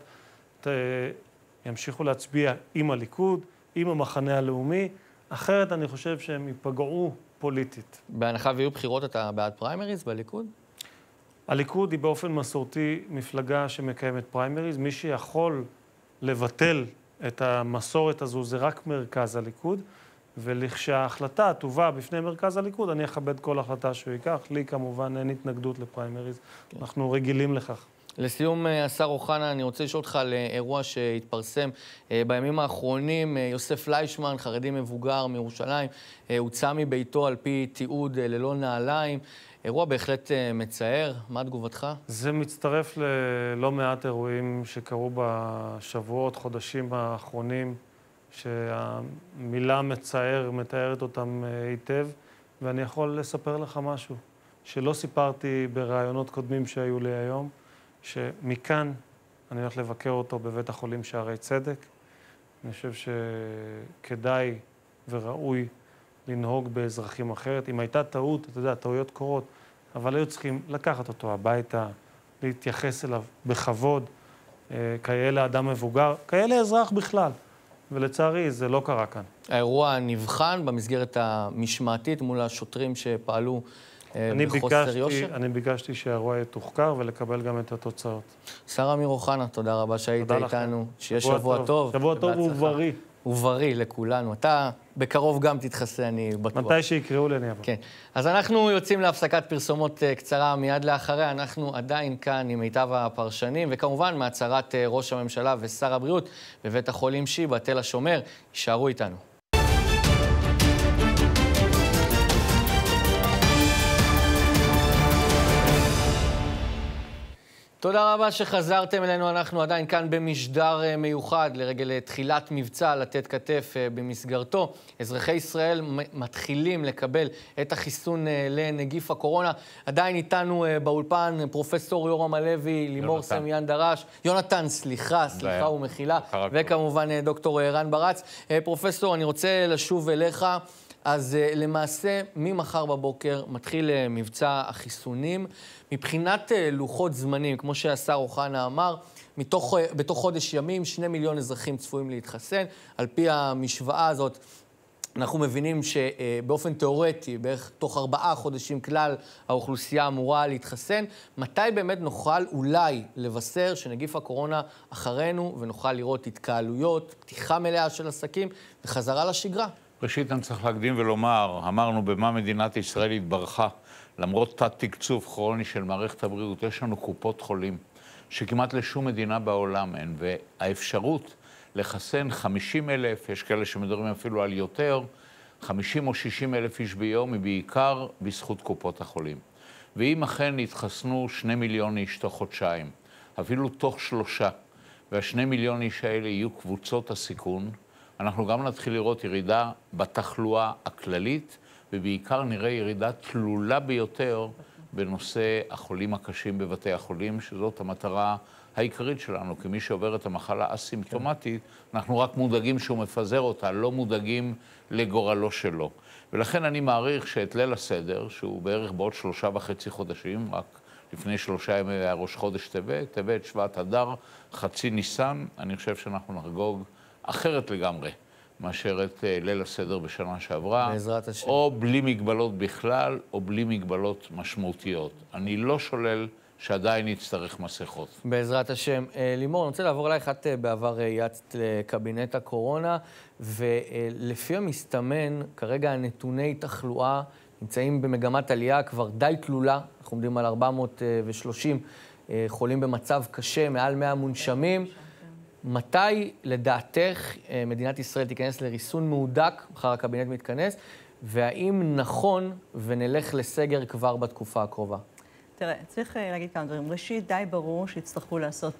ימשיכו להצביע עם הליכוד, עם המחנה הלאומי. אחרת אני חושב שהם ייפגעו פוליטית. בהנחה ויהיו בחירות, אתה בעד פריימריז בליכוד? הליכוד היא באופן מסורתי מפלגה שמקיימת פריימריז. מי שיכול לבטל את המסורת הזו זה רק מרכז הליכוד, ולכשההחלטה תובא בפני מרכז הליכוד, אני אכבד כל החלטה שהוא ייקח. לי כמובן אין התנגדות לפריימריז. כן. אנחנו רגילים לכך. לסיום, השר אוחנה, אני רוצה לשאול אותך על אירוע שהתפרסם בימים האחרונים. יוסף פליישמן, חרדי מבוגר מירושלים, הוצא מביתו על פי תיעוד ללא נעליים. אירוע בהחלט מצער. מה תגובתך? זה מצטרף ללא מעט אירועים שקרו בשבועות, חודשים האחרונים, שהמילה מצער מתארת אותם היטב, ואני יכול לספר לך משהו שלא סיפרתי ברעיונות קודמים שהיו לי היום, שמכאן אני הולך לבקר אותו בבית החולים שערי צדק. אני חושב שכדאי וראוי לנהוג באזרחים אחרת. אם הייתה טעות, אתה יודע, טעויות קורות, אבל היו צריכים לקחת אותו הביתה, להתייחס אליו בכבוד, כאלה אדם מבוגר, כאלה אזרח בכלל. ולצערי זה לא קרה כאן. האירוע נבחן במסגרת המשמעתית מול השוטרים שפעלו בחוסר יושר? אני ביקשתי שהאירוע יתוחקר ולקבל גם את התוצאות. שר אמיר אוחנה, תודה רבה שהיית איתנו. שיהיה שבוע טוב. שבוע טוב ובריא. ובריא לכולנו. אתה בקרוב גם תתחסן, אני בטוח. מתי שיקראו לי אני אבוא. כן. אז אנחנו יוצאים להפסקת פרסומות קצרה מיד לאחריה. אנחנו עדיין כאן עם מיטב הפרשנים, וכמובן מהצהרת ראש הממשלה ושר הבריאות בבית החולים שיבא, תל השומר. יישארו איתנו. תודה רבה שחזרתם אלינו. אנחנו עדיין כאן במשדר מיוחד לרגל תחילת מבצע לתת כתף. במסגרתו אזרחי ישראל מתחילים לקבל את החיסון לנגיף הקורונה. עדיין איתנו באולפן פרופסור יורם הלוי, לימור סמיאן דרש, יונתן, סליחה ומחילה, וכמובן דוקטור רן ברץ. פרופסור, אני רוצה לשוב אליך. אז למעשה, ממחר בבוקר מתחיל מבצע החיסונים. מבחינת לוחות זמנים, כמו שהשר אוחנה אמר, בתוך חודש ימים 2 מיליון אזרחים צפויים להתחסן. על פי המשוואה הזאת, אנחנו מבינים שבאופן תיאורטי, בערך תוך 4 חודשים כלל האוכלוסייה אמורה להתחסן. מתי באמת נוכל אולי לבשר שנגיף הקורונה אחרינו, ונוכל לראות התקהלויות, פתיחה מלאה של עסקים וחזרה לשגרה? ראשית, אני צריך להקדים ולומר, אמרנו במה מדינת ישראל התברכה. למרות תת-תקצוב כרוני של מערכת הבריאות, יש לנו קופות חולים שכמעט לשום מדינה בעולם אין, והאפשרות לחסן 50,000, יש כאלה שמדברים אפילו על יותר, 50 או 60,000 איש ביום, היא בעיקר בזכות קופות החולים. ואם אכן יתחסנו 2 מיליון איש תוך חודשיים, אפילו תוך 3, וה2 מיליון איש האלה יהיו קבוצות הסיכון, אנחנו גם נתחיל לראות ירידה בתחלואה הכללית, ובעיקר נראה ירידה תלולה ביותר בנושא החולים הקשים בבתי החולים, שזאת המטרה העיקרית שלנו. כמי שעובר את המחלה אסימפטומטית, אנחנו רק מודאגים שהוא מפזר אותה, לא מודאגים לגורלו שלו. ולכן אני מעריך שאת ליל הסדר, שהוא בערך בעוד 3.5 חודשים, רק לפני 3 ימים היה ראש חודש טבת, שבט אדר, חצי ניסן, אני חושב שאנחנו נחגוג אחרת לגמרי מאשר את ליל הסדר בשנה שעברה, בעזרת השם. או בלי מגבלות בכלל, או בלי מגבלות משמעותיות. אני לא שולל שעדיין יצטרך מסכות. בעזרת השם. לימור, אני רוצה לעבור אלייך, את בעבר יצאת לקבינט הקורונה, ולפי המסתמן, כרגע נתוני תחלואה נמצאים במגמת עלייה כבר די תלולה. אנחנו עומדים על 430 חולים במצב קשה, מעל 100 מונשמים. מתי, לדעתך, מדינת ישראל תיכנס לריסון מהודק, מחר הקבינט מתכנס, והאם נכון ונלך לסגר כבר בתקופה הקרובה? תראה, צריך להגיד כמה דברים. ראשית, די ברור שיצטרכו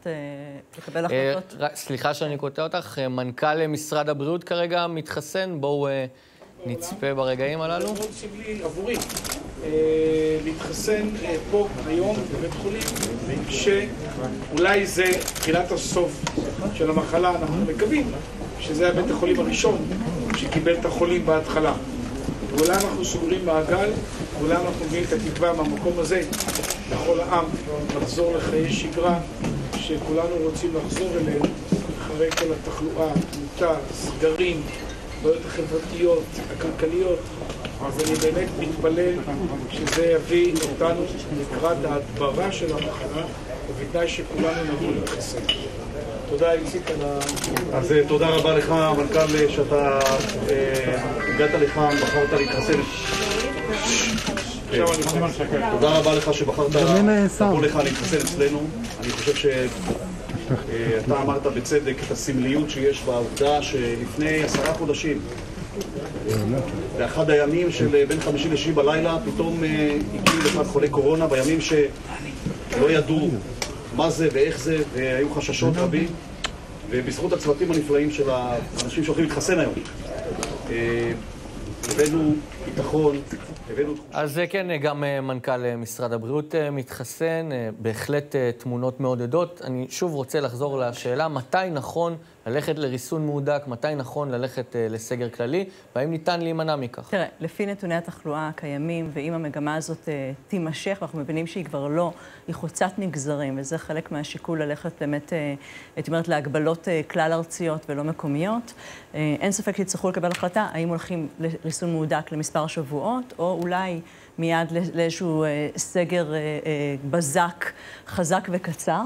לקבל החלטות. סליחה שאני קוטע אותך, מנכ"ל משרד הבריאות כרגע מתחסן, בואו נצפה ברגעים הללו. זה מאוד סמלי עבורי להתחסן פה היום בבית חולים, שאולי זה תחילת הסוף של המחלה. אנחנו מקווים שזה הבית החולים הראשון שקיבל את החולים בהתחלה. ואולי אנחנו סוגרים מעגל, ואולי אנחנו מביאים את התקווה מהמקום הזה לכל העם לחזור לחיי שגרה שכולנו רוצים לחזור אליהם אחרי כל התחלואה, תמותה, סגרים, בעיות החברתיות, הכלכליות. אז אני באמת מתפלל שזה יביא אותנו לקראת ההדברה של המחלה, ובתנאי שכולנו נבוא להתחסן. תודה, איציק, על ה... אז תודה רבה לך, המנכ"ל, שאתה הגעת לכאן, בחרת להתחסן. תודה רבה לך שבחרת לבוא לך להתחסן אצלנו. אני חושב שאתה אמרת בצדק את הסמליות שיש בעובדה שלפני 10 חודשים באחד הימים של בין חמישי לשישי בלילה, פתאום הגיעו לכאן חולי קורונה, בימים שלא ידעו מה זה ואיך זה, והיו חששות רבים, ובזכות הצוותים הנפלאים של האנשים שהולכים להתחסן היום. הבאנו ביטחון, הבאנו... אז כן, גם מנכ"ל משרד הבריאות מתחסן, בהחלט תמונות מעודדות. אני שוב רוצה לחזור לשאלה, מתי נכון ללכת לריסון מהודק, מתי נכון ללכת לסגר כללי, והאם ניתן להימנע מכך? תראה, לפי נתוני התחלואה הקיימים, ואם המגמה הזאת תימשך, ואנחנו מבינים שהיא כבר לא, היא חוצת נגזרים, וזה חלק מהשיקול ללכת באמת, הייתי אומרת, להגבלות כלל ארציות ולא מקומיות. אין ספק שיצטרכו לקבל החלטה, האם הולכים לריסון מהודק למספר שבועות, או אולי מיד לאיזשהו סגר בזק, חזק וקצר.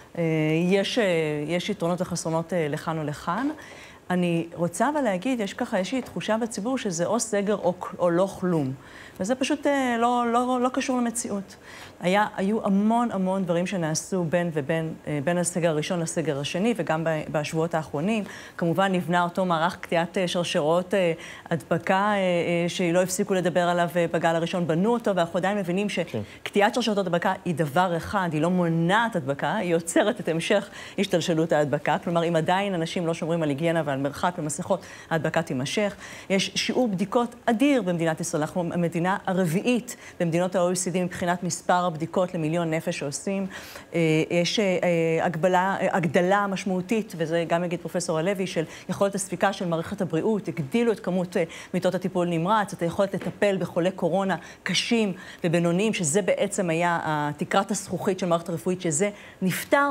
יש יתרונות וחסרונות לכאן ולכאן. אני רוצה אבל להגיד, יש ככה איזושהי תחושה בציבור שזה או סגר או לא כלום. וזה פשוט לא קשור למציאות. היו המון דברים שנעשו בין הסגר הראשון לסגר השני, וגם בשבועות האחרונים. כמובן נבנה אותו מערך קטיעת שרשראות הדבקה, שלא הפסיקו לדבר עליו בגל הראשון, בנו אותו, ואנחנו עדיין מבינים שקטיעת שרשראות הדבקה היא דבר אחד, היא לא מונעת הדבקה, היא יוצרת את המשך השתלשלות ההדבקה. כלומר, אם עדיין אנשים לא שומרים על היגיינה ועל מרחק ומסכות, ההדבקה תימשך. יש שיעור בדיקות אדיר במדינת ישראל. אנחנו המדינה הרביעית במדינות ה-OECD מבחינת מספר הבדיקות למיליון נפש שעושים. יש הגדלה משמעותית, וזה גם יגיד פרופסור הלוי, של יכולת הספיקה של מערכת הבריאות, הגדילו את כמות מיטות הטיפול נמרץ, את היכולת לטפל בחולי קורונה קשים ובינוניים, שזה בעצם היה תקרת הזכוכית של מערכת הרפואית, שזה נפטר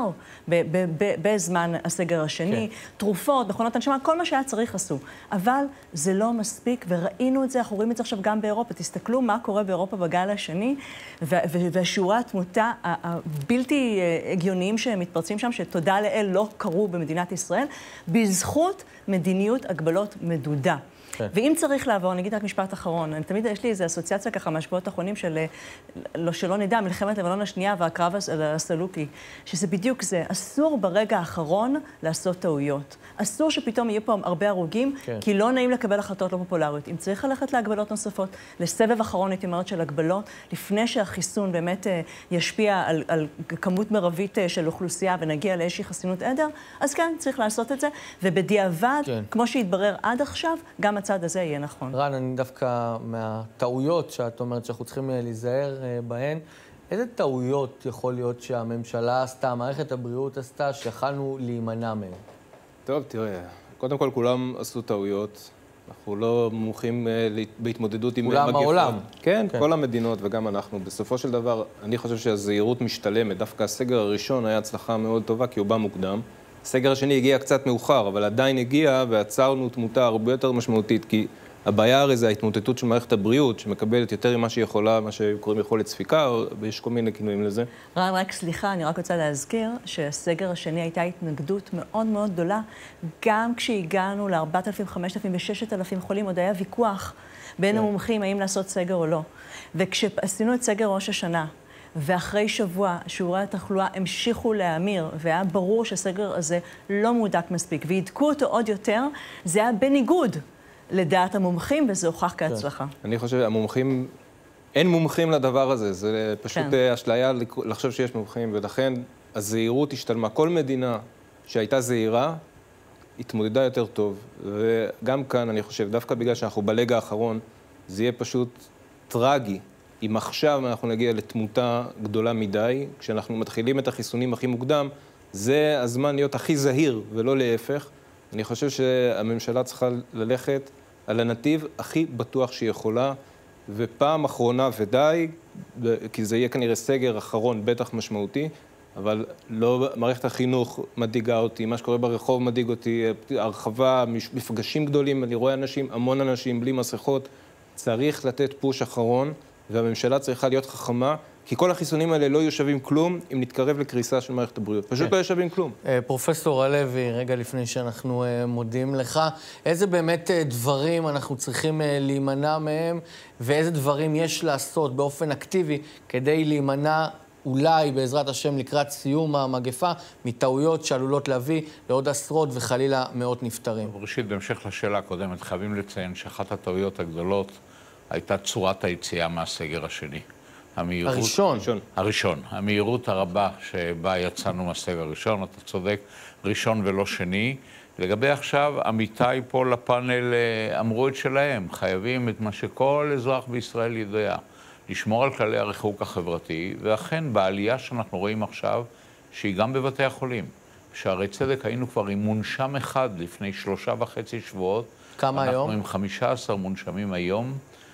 בזמן הסגר השני. תרופות, מכונות הנשמה, כל מה שהיה צריך עשו. אבל זה לא מספיק, וראינו את זה, אנחנו רואים את זה עכשיו גם באירופה. תסתכלו מה קורה באירופה בגל השני, ושיעורי התמותה הבלתי הגיוניים שמתפרצים שם, שתודה לאל לא קרו במדינת ישראל, בזכות מדיניות הגבלות מדודה. ואם צריך לעבור, אני אגיד רק משפט אחרון, תמיד יש לי איזו אסוציאציה ככה מהשבועות האחרונים שלא נדע, מלחמת לבנון השנייה והקרב הסלוקי, שזה בדיוק זה, אסור ברגע האחרון לעשות טעויות. אסור שפתאום יהיו פה הרבה הרוגים, כי לא נעים לקבל החלטות לא פופולריות. אם צריך ללכת להגבלות נוספות, לסבב אחרון, הייתי אומרת, של הגבלות, לפני שהחיסון באמת ישפיע על כמות מרבית של אוכלוסייה ונגיע לאיזושהי חסינות עדר, אז כן, צריך לעשות את זה, ובדיעבד, כמו שהתברר עד עכשיו, גם הצד הזה יהיה נכון. רן, אני דווקא מהטעויות שאת אומרת שאנחנו צריכים להיזהר בהן, איזה טעויות יכול להיות שהממשלה עשתה, מערכת הבריאות עשתה, שיכלנו להימנע מהן? טוב, תראה, קודם כל כולם עשו טעויות. אנחנו לא מומחים בהתמודדות עם מגפות. כולם העולם. כן, כל המדינות וגם אנחנו. בסופו של דבר, אני חושב שהזהירות משתלמת. דווקא הסגר הראשון היה הצלחה מאוד טובה, כי הוא בא מוקדם. הסגר השני הגיע קצת מאוחר, אבל עדיין הגיע ועצרנו תמותה הרבה יותר משמעותית, כי הבעיה הרי זה ההתמוטטות של מערכת הבריאות, שמקבלת יותר ממה שהיא יכולה, מה שקוראים יכולת ספיקה, ויש כל מיני כינויים לזה. רן, רק סליחה, אני רק רוצה להזכיר שהסגר השני הייתה התנגדות מאוד מאוד גדולה, גם כשהגענו ל-4,000, 5,000 ו-6,000 חולים, עוד היה ויכוח בין המומחים האם לעשות סגר או לא. וכשעשינו את סגר ראש השנה, ואחרי שבוע שיעורי התחלואה המשיכו להאמיר, והיה ברור שהסגר הזה לא מודק מספיק, והדקו אותו עוד יותר, זה היה בניגוד לדעת המומחים, וזה הוכח כהצלחה. אני חושב, המומחים, אין מומחים לדבר הזה, זה פשוט אשליה לחשוב שיש מומחים, ולכן הזהירות השתלמה. כל מדינה שהייתה זהירה, התמודדה יותר טוב, וגם כאן אני חושב, דווקא בגלל שאנחנו בלגה האחרון, זה יהיה פשוט טרגי. אם עכשיו אנחנו נגיע לתמותה גדולה מדי, כשאנחנו מתחילים את החיסונים הכי מוקדם, זה הזמן להיות הכי זהיר ולא להפך. אני חושב שהממשלה צריכה ללכת על הנתיב הכי בטוח שהיא יכולה, ופעם אחרונה ודי, כי זה יהיה כנראה סגר אחרון בטח משמעותי, אבל לא, מערכת החינוך מדאיגה אותי, מה שקורה ברחוב מדאיג אותי, הרחבה, מפגשים גדולים, אני רואה אנשים, המון אנשים בלי מסכות, צריך לתת פוש אחרון, והממשלה צריכה להיות חכמה, כי כל החיסונים האלה לא יהיו שווים כלום אם נתקרב לקריסה של מערכת הבריאות. פשוט לא יהיו שווים כלום. פרופסור הלוי, רגע לפני שאנחנו מודים לך, איזה באמת דברים אנחנו צריכים להימנע מהם, ואיזה דברים יש לעשות באופן אקטיבי כדי להימנע אולי בעזרת השם לקראת סיום המגפה, מטעויות שעלולות להביא לעוד עשרות וחלילה מאות נפטרים. ראשית, בהמשך לשאלה הקודמת, חייבים לציין שאחת הטעויות הגדולות הייתה צורת היציאה מהסגר השני. הראשון. המהירות הרבה שבה יצאנו מהסגר הראשון, אתה צודק, ראשון ולא שני. לגבי עכשיו, עמיתיי פה לפאנל אמרו את שלהם, חייבים את מה שכל אזרח בישראל יודע, לשמור על כללי הריחוק החברתי, ואכן בעלייה שאנחנו רואים עכשיו, שהיא גם בבתי החולים. שערי צדק היינו כבר עם מונשם אחד לפני 3.5 שבועות. כמה היום? אנחנו עם 15 מונשמים היום,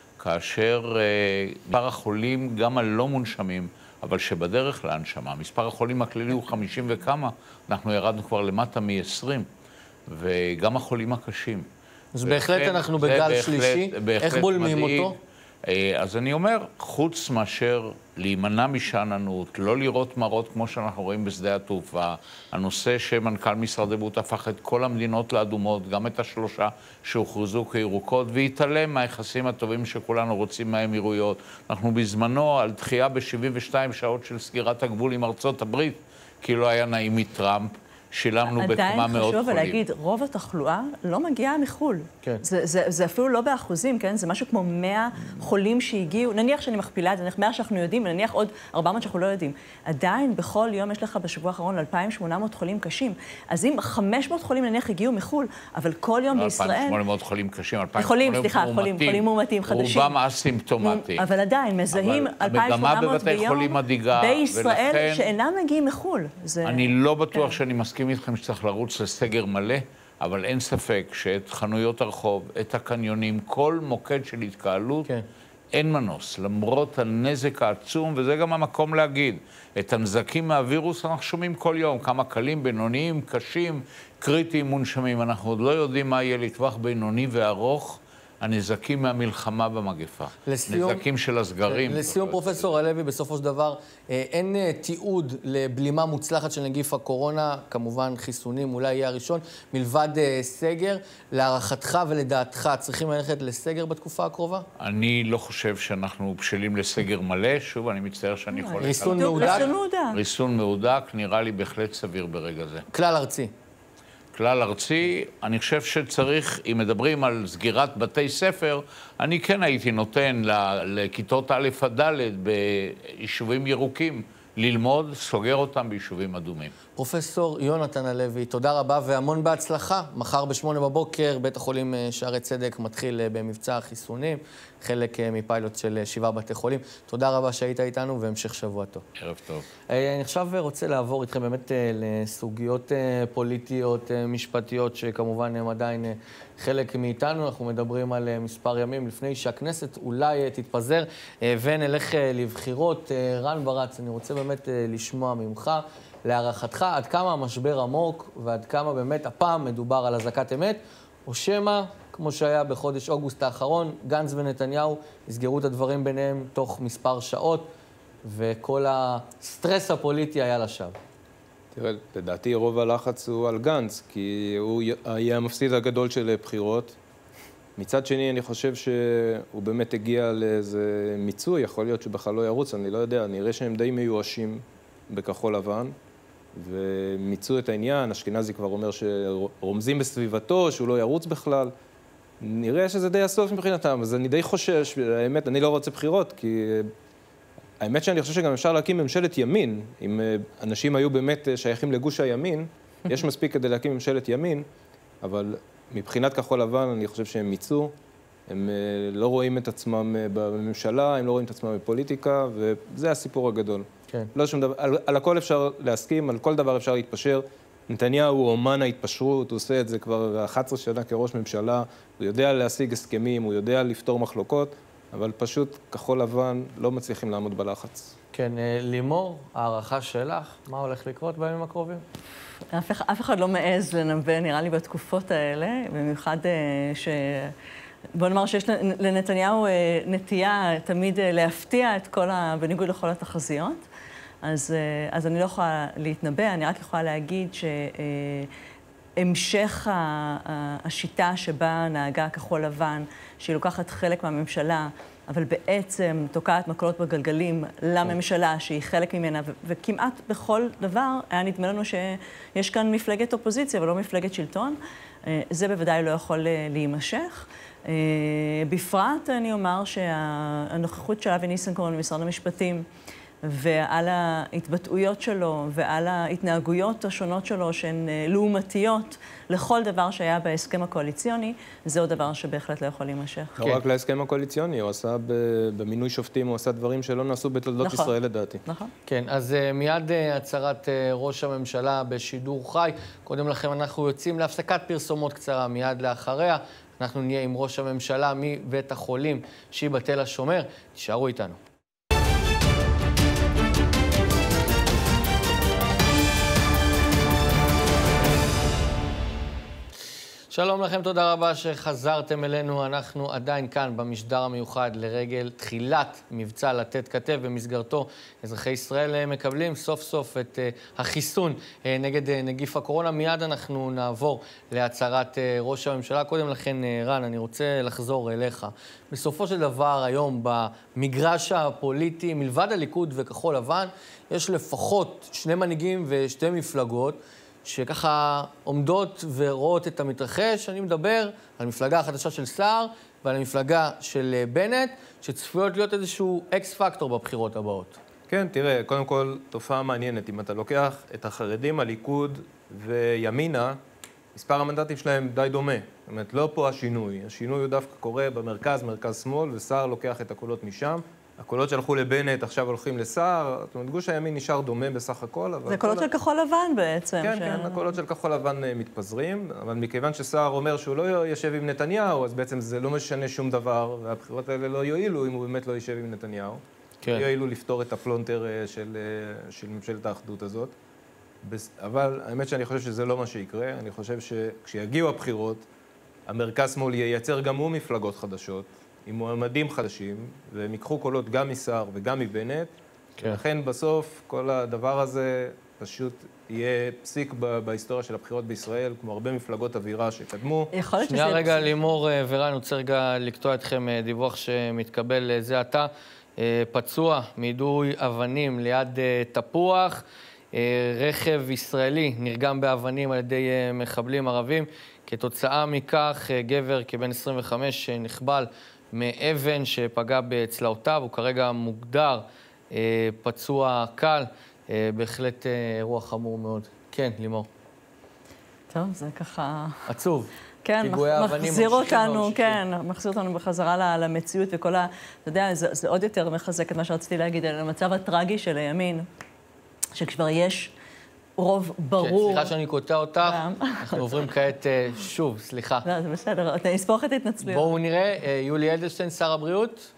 כאשר מספר החולים, גם הלא מונשמים, אבל שבדרך להנשמה, מספר החולים הכללי הוא 50 וכמה, אנחנו ירדנו כבר למטה מ-20, וגם החולים הקשים. אז בהחלט אנחנו בגל שלישי, איך בולמים אותו? אז אני אומר, חוץ מאשר להימנע משאננות, לא לראות מראות כמו שאנחנו רואים בשדה התעופה, הנושא שמנכ"ל משרד הבריאות הפך את כל המדינות לאדומות, גם את 3 שהוכרזו כירוקות, והתעלם מהיחסים הטובים שכולנו רוצים מהאמירויות. אנחנו בזמנו על דחייה ב-72 שעות של סגירת הגבול עם ארצות הברית, כי לא היה נעים מטראמפ. שילמנו בכמה מאות חולים. עדיין חשוב להגיד, רוב התחלואה לא מגיעה מחול. כן. זה אפילו לא באחוזים, כן? זה משהו כמו 100 חולים שהגיעו, נניח שאני מכפילה את זה, נניח 100 שאנחנו יודעים, ונניח עוד 400 שאנחנו לא יודעים. עדיין בכל יום יש לך בשבוע האחרון 2,800 חולים קשים. אז אם 500 חולים נניח הגיעו מחול, אבל כל יום בישראל... 2,800 חולים קשים, 2,800 חולים מאומתים חדשים. רובם אסימפטומטיים. אבל עדיין, מזהים 2,800 ביום בישראל שאינם מגיעים מחול. אני לא בטוח שאני מסכים איתכם שצריך לרוץ לסגר מלא, אבל אין ספק שאת חנויות הרחוב, את הקניונים, כל מוקד של התקהלות, אין מנוס. למרות הנזק העצום, וזה גם המקום להגיד, את הנזקים מהווירוס אנחנו שומעים כל יום, כמה קלים, בינוניים, קשים, קריטיים, מונשמים. אנחנו עוד לא יודעים מה יהיה לטווח בינוני וארוך, הנזקים מהמלחמה במגפה. נזקים של הסגרים. לסיום, פרופסור הלוי, בסופו של דבר, אין תיעוד לבלימה מוצלחת של נגיף הקורונה, כמובן חיסונים, אולי יהיה הראשון, מלבד סגר. להערכתך ולדעתך, צריכים ללכת לסגר בתקופה הקרובה? אני לא חושב שאנחנו בשלים לסגר מלא. שוב, אני מצטער שאני יכול... ריסון מהודק? ריסון מהודק, נראה לי בהחלט סביר ברגע זה. כלל ארצי. כלל ארצי, אני חושב שצריך, אם מדברים על סגירת בתי ספר, אני כן הייתי נותן לכיתות א' עד ד' ביישובים ירוקים ללמוד, סוגר אותם ביישובים אדומים. פרופסור יונתן הלוי, תודה רבה והמון בהצלחה. מחר ב8 בבוקר, בית החולים שערי צדק מתחיל במבצע החיסונים, חלק מפיילוט של 7 בתי חולים. תודה רבה שהיית איתנו והמשך שבוע טוב. ערב טוב. אני עכשיו רוצה לעבור איתכם באמת לסוגיות פוליטיות, משפטיות, שכמובן הם עדיין חלק מאיתנו. אנחנו מדברים על מספר ימים לפני שהכנסת אולי תתפזר ונלך לבחירות. רן ברץ, אני רוצה באמת לשמוע ממך, להערכתך, עד כמה המשבר עמוק ועד כמה באמת הפעם מדובר על אזעקת אמת, או שמה, כמו שהיה בחודש אוגוסט האחרון, גנץ ונתניהו יסגרו את הדברים ביניהם תוך מספר שעות, וכל הסטרס הפוליטי היה לשווא. תראה, לדעתי רוב הלחץ הוא על גנץ, כי הוא היה המפסיד הגדול של בחירות. מצד שני, אני חושב שהוא באמת הגיע לאיזה מיצוי, יכול להיות שבכלל לא ירוץ, אני לא יודע, נראה שהם די מיואשים בכחול לבן, ומיצו את העניין. אשכנזי כבר אומר שרומזים בסביבתו, שהוא לא ירוץ בכלל. נראה שזה די הסוף מבחינתם, אז אני די חושש, האמת, אני לא רוצה בחירות, כי האמת שאני חושב שגם אפשר להקים ממשלת ימין, אם אנשים היו באמת שייכים לגוש הימין, יש מספיק כדי להקים ממשלת ימין, אבל מבחינת כחול לבן אני חושב שהם מיצו, הם לא רואים את עצמם בממשלה, הם לא רואים את עצמם בפוליטיקה, וזה הסיפור הגדול. כן. לא שום דבר, על הכל אפשר להסכים, על כל דבר אפשר להתפשר. נתניהו הוא אומן ההתפשרות, הוא עושה את זה כבר 11 שנה כראש ממשלה, הוא יודע להשיג הסכמים, הוא יודע לפתור מחלוקות, אבל פשוט כחול לבן לא מצליחים לעמוד בלחץ. כן, לימור, הערכה שלך, מה הולך לקרות בימים הקרובים? אף אחד לא מעז לנבא, נראה לי בתקופות האלה, במיוחד בוא נאמר שיש לנתניהו נטייה תמיד להפתיע את בניגוד לכל התחזיות. אז אני לא יכולה להתנבא, אני רק יכולה להגיד המשך השיטה שבה נהגה כחול לבן, שהיא לוקחת חלק מהממשלה, אבל בעצם תוקעת מקלות בגלגלים לממשלה, שהיא חלק ממנה, וכמעט בכל דבר היה נדמה לנו שיש כאן מפלגת אופוזיציה ולא מפלגת שלטון. זה בוודאי לא יכול להימשך. בפרט אני אומר שהנוכחות של אבי ניסנקורן במשרד המשפטים, ועל ההתבטאויות שלו ועל ההתנהגויות השונות שלו שהן לעומתיות לכל דבר שהיה בהסכם הקואליציוני, זהו דבר שבהחלט לא יכול להימשך. לא רק להסכם הקואליציוני, הוא עשה במינוי שופטים, הוא עשה דברים שלא נעשו בתולדות ישראל לדעתי. נכון. כן, אז מיד הצהרת ראש הממשלה בשידור חי. קודם לכן אנחנו יוצאים להפסקת פרסומות קצרה, מיד לאחריה. אנחנו נהיה עם ראש הממשלה מבית החולים שיבא תל השומר. תישארו איתנו. שלום לכם, תודה רבה שחזרתם אלינו. אנחנו עדיין כאן במשדר המיוחד לרגל תחילת מבצע לתת כתף. במסגרתו אזרחי ישראל מקבלים סוף סוף את החיסון נגד נגיף הקורונה. מיד אנחנו נעבור להצהרת ראש הממשלה. קודם לכן, רן, אני רוצה לחזור אליך. בסופו של דבר היום במגרש הפוליטי, מלבד הליכוד וכחול לבן, יש לפחות שני מנהיגים ושתי מפלגות שככה עומדות ורואות את המתרחש. אני מדבר על המפלגה החדשה של סער ועל המפלגה של בנט, שצפויות להיות איזשהו אקס פקטור בבחירות הבאות. כן, תראה, קודם כל, תופעה מעניינת. אם אתה לוקח את החרדים, הליכוד וימינה, מספר המנדטים שלהם די דומה. זאת אומרת, לא פה השינוי. השינוי הוא דווקא קורה במרכז, מרכז שמאל, וסער לוקח את הקולות משם. הקולות שהלכו לבנט עכשיו הולכים לסער, זאת אומרת, גוש הימין נשאר דומה בסך הכל. זה קולות של כחול לבן בעצם. כן, כן, הקולות של כחול לבן מתפזרים, אבל מכיוון שסער אומר שהוא לא יושב עם נתניהו, אז בעצם זה לא משנה שום דבר, והבחירות האלה לא יועילו אם הוא באמת לא יושב עם נתניהו. כן. יועילו לפתור את הפלונטר של ממשלת האחדות הזאת. אבל האמת שאני חושב שזה לא מה שיקרה. אני חושב שכשיגיעו הבחירות, המרכז שמאל ייצר גם הוא מפלגות חדשות, עם מועמדים חדשים, והם ייקחו קולות גם מסער וגם מבנט, כן. ולכן בסוף כל הדבר הזה פשוט יהיה פסיק בהיסטוריה של הבחירות בישראל, כמו הרבה מפלגות אווירה שקדמו. שנייה רגע, לימור ורן, אני רוצה רגע לקטוע אתכם דיווח שמתקבל זה עתה. פצוע מיידוי אבנים ליד תפוח, רכב ישראלי נרגם באבנים על ידי מחבלים ערבים. כתוצאה מכך, גבר כבן 25 נחבל מאבן שפגע בצלעותיו, הוא כרגע מוגדר פצוע קל, בהחלט אירוע חמור מאוד. כן, לימור. טוב, זה ככה עצוב. כן, מחזיר אותנו, כן, מחזיר אותנו בחזרה למציאות וכל אתה יודע, זה עוד יותר מחזק את מה שרציתי להגיד, על המצב הטרגי של הימין, שכבר יש רוב ברור. סליחה שאני קוטע אותך, אנחנו עוברים כעת שוב, סליחה. לא, זה בסדר, אתה נספוך את התנצלויות. בואו נראה, יולי אדלשטיין, שר הבריאות.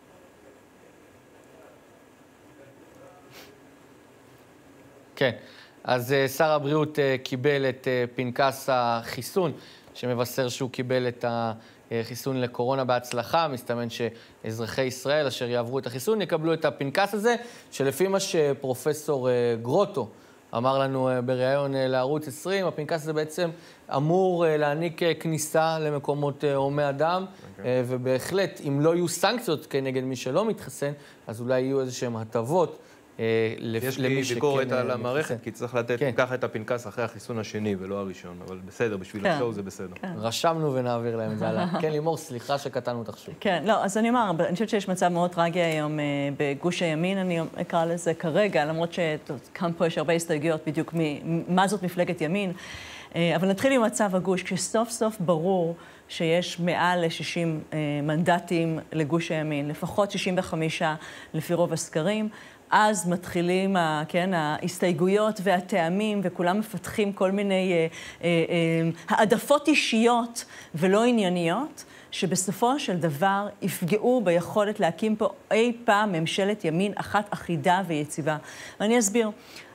כן, אז שר הבריאות קיבל את פנקס החיסון, שמבשר שהוא קיבל את החיסון לקורונה בהצלחה. מסתמן שאזרחי ישראל אשר יעברו את החיסון יקבלו את הפנקס הזה, שלפי מה שפרופסור גרוטו אמר לנו בריאיון לערוץ 20, הפנקס הזה בעצם אמור להעניק כניסה למקומות הומי אדם, ובהחלט, אם לא יהיו סנקציות כנגד מי שלא מתחסן, אז אולי יהיו איזשהם הטבות למי שכן מתחסן. יש לי ביקורת על המערכת, כי צריך לתת ככה את הפנקס אחרי החיסון השני ולא הראשון, אבל בסדר, בשביל השואו זה בסדר. רשמנו ונעביר להם את זה הלאה. כן, לימור, סליחה שקטענו אותך שוב. כן, לא, אז אני אומר, אני חושבת שיש מצב מאוד טרגי היום בגוש הימין, אני אקרא לזה כרגע, למרות שכאן פה יש הרבה הסתייגויות בדיוק מה זאת מפלגת ימין, אבל נתחיל עם מצב הגוש, כשסוף סוף ברור שיש מעל ל-60 מנדטים לגוש הימין, לפחות 65 לפי רוב הסקרים, אז מתחילים ההסתייגויות והטעמים, וכולם מפתחים כל מיני העדפות אישיות ולא ענייניות, שבסופו של דבר יפגעו ביכולת להקים פה אי פעם ממשלת ימין אחת אחידה ויציבה. ואני אסביר.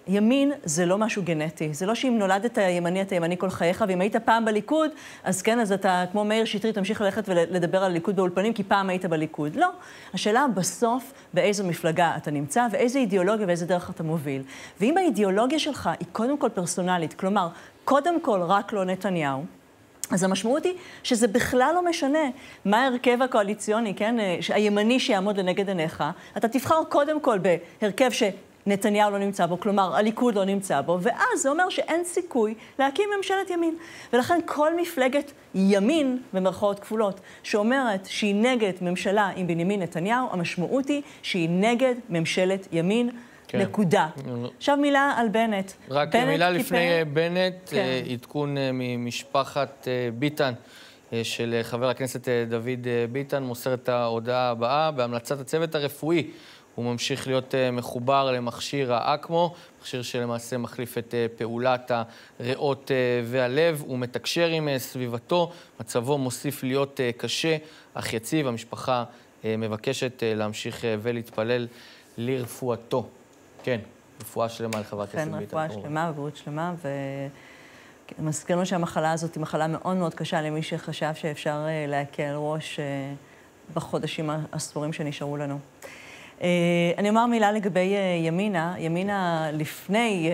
ימין זה לא משהו גנטי. זה לא שאם נולדת ימני, אתה ימני כל חייך, ואם היית פעם בליכוד, אז כן, אז אתה כמו מאיר שטרית, תמשיך ללכת ולדבר על ליכוד באולפנים, כי פעם היית בליכוד. לא. השאלה בסוף, באיזו מפלגה אתה נמצא, ואיזו אידיאולוגיה ואיזה דרך אתה מוביל. ואם האידיאולוגיה שלך היא קודם כל פרסונלית, כלומר, קודם כל רק לא נתניהו, אז המשמעות היא שזה בכלל לא משנה מה ההרכב הקואליציוני, כן? הימני שיעמוד לנגד עיניך. אתה תבחר קודם כל בהרכב שנתניהו לא נמצא בו, כלומר, הליכוד לא נמצא בו, ואז זה אומר שאין סיכוי להקים ממשלת ימין. ולכן כל מפלגת ימין, במרכאות כפולות, שאומרת שהיא נגד ממשלה עם בנימין נתניהו, המשמעות היא שהיא נגד ממשלת ימין, נקודה. עכשיו מילה על בנט. רק מילה לפני בנט, עדכון ממשפחת ביטן של חבר הכנסת דוד ביטן, מוסר את ההודעה הבאה. בהמלצת הצוות הרפואי הוא ממשיך להיות מחובר למכשיר האקמו, מכשיר שלמעשה מחליף את פעולת הריאות והלב. הוא מתקשר עם סביבתו, מצבו מוסיף להיות קשה, אך יציב. המשפחה מבקשת להמשיך ולהתפלל לרפואתו. כן, רפואה שלמה לחברת הכנסת ביטן. רפואה שלמה ובריאות שלמה, ומזכרנו שהמחלה הזאת היא מחלה מאוד מאוד קשה למי שחשב שאפשר להקל ראש בחודשים הספורים שנשארו לנו. אני אומר מילה לגבי ימינה. ימינה לפני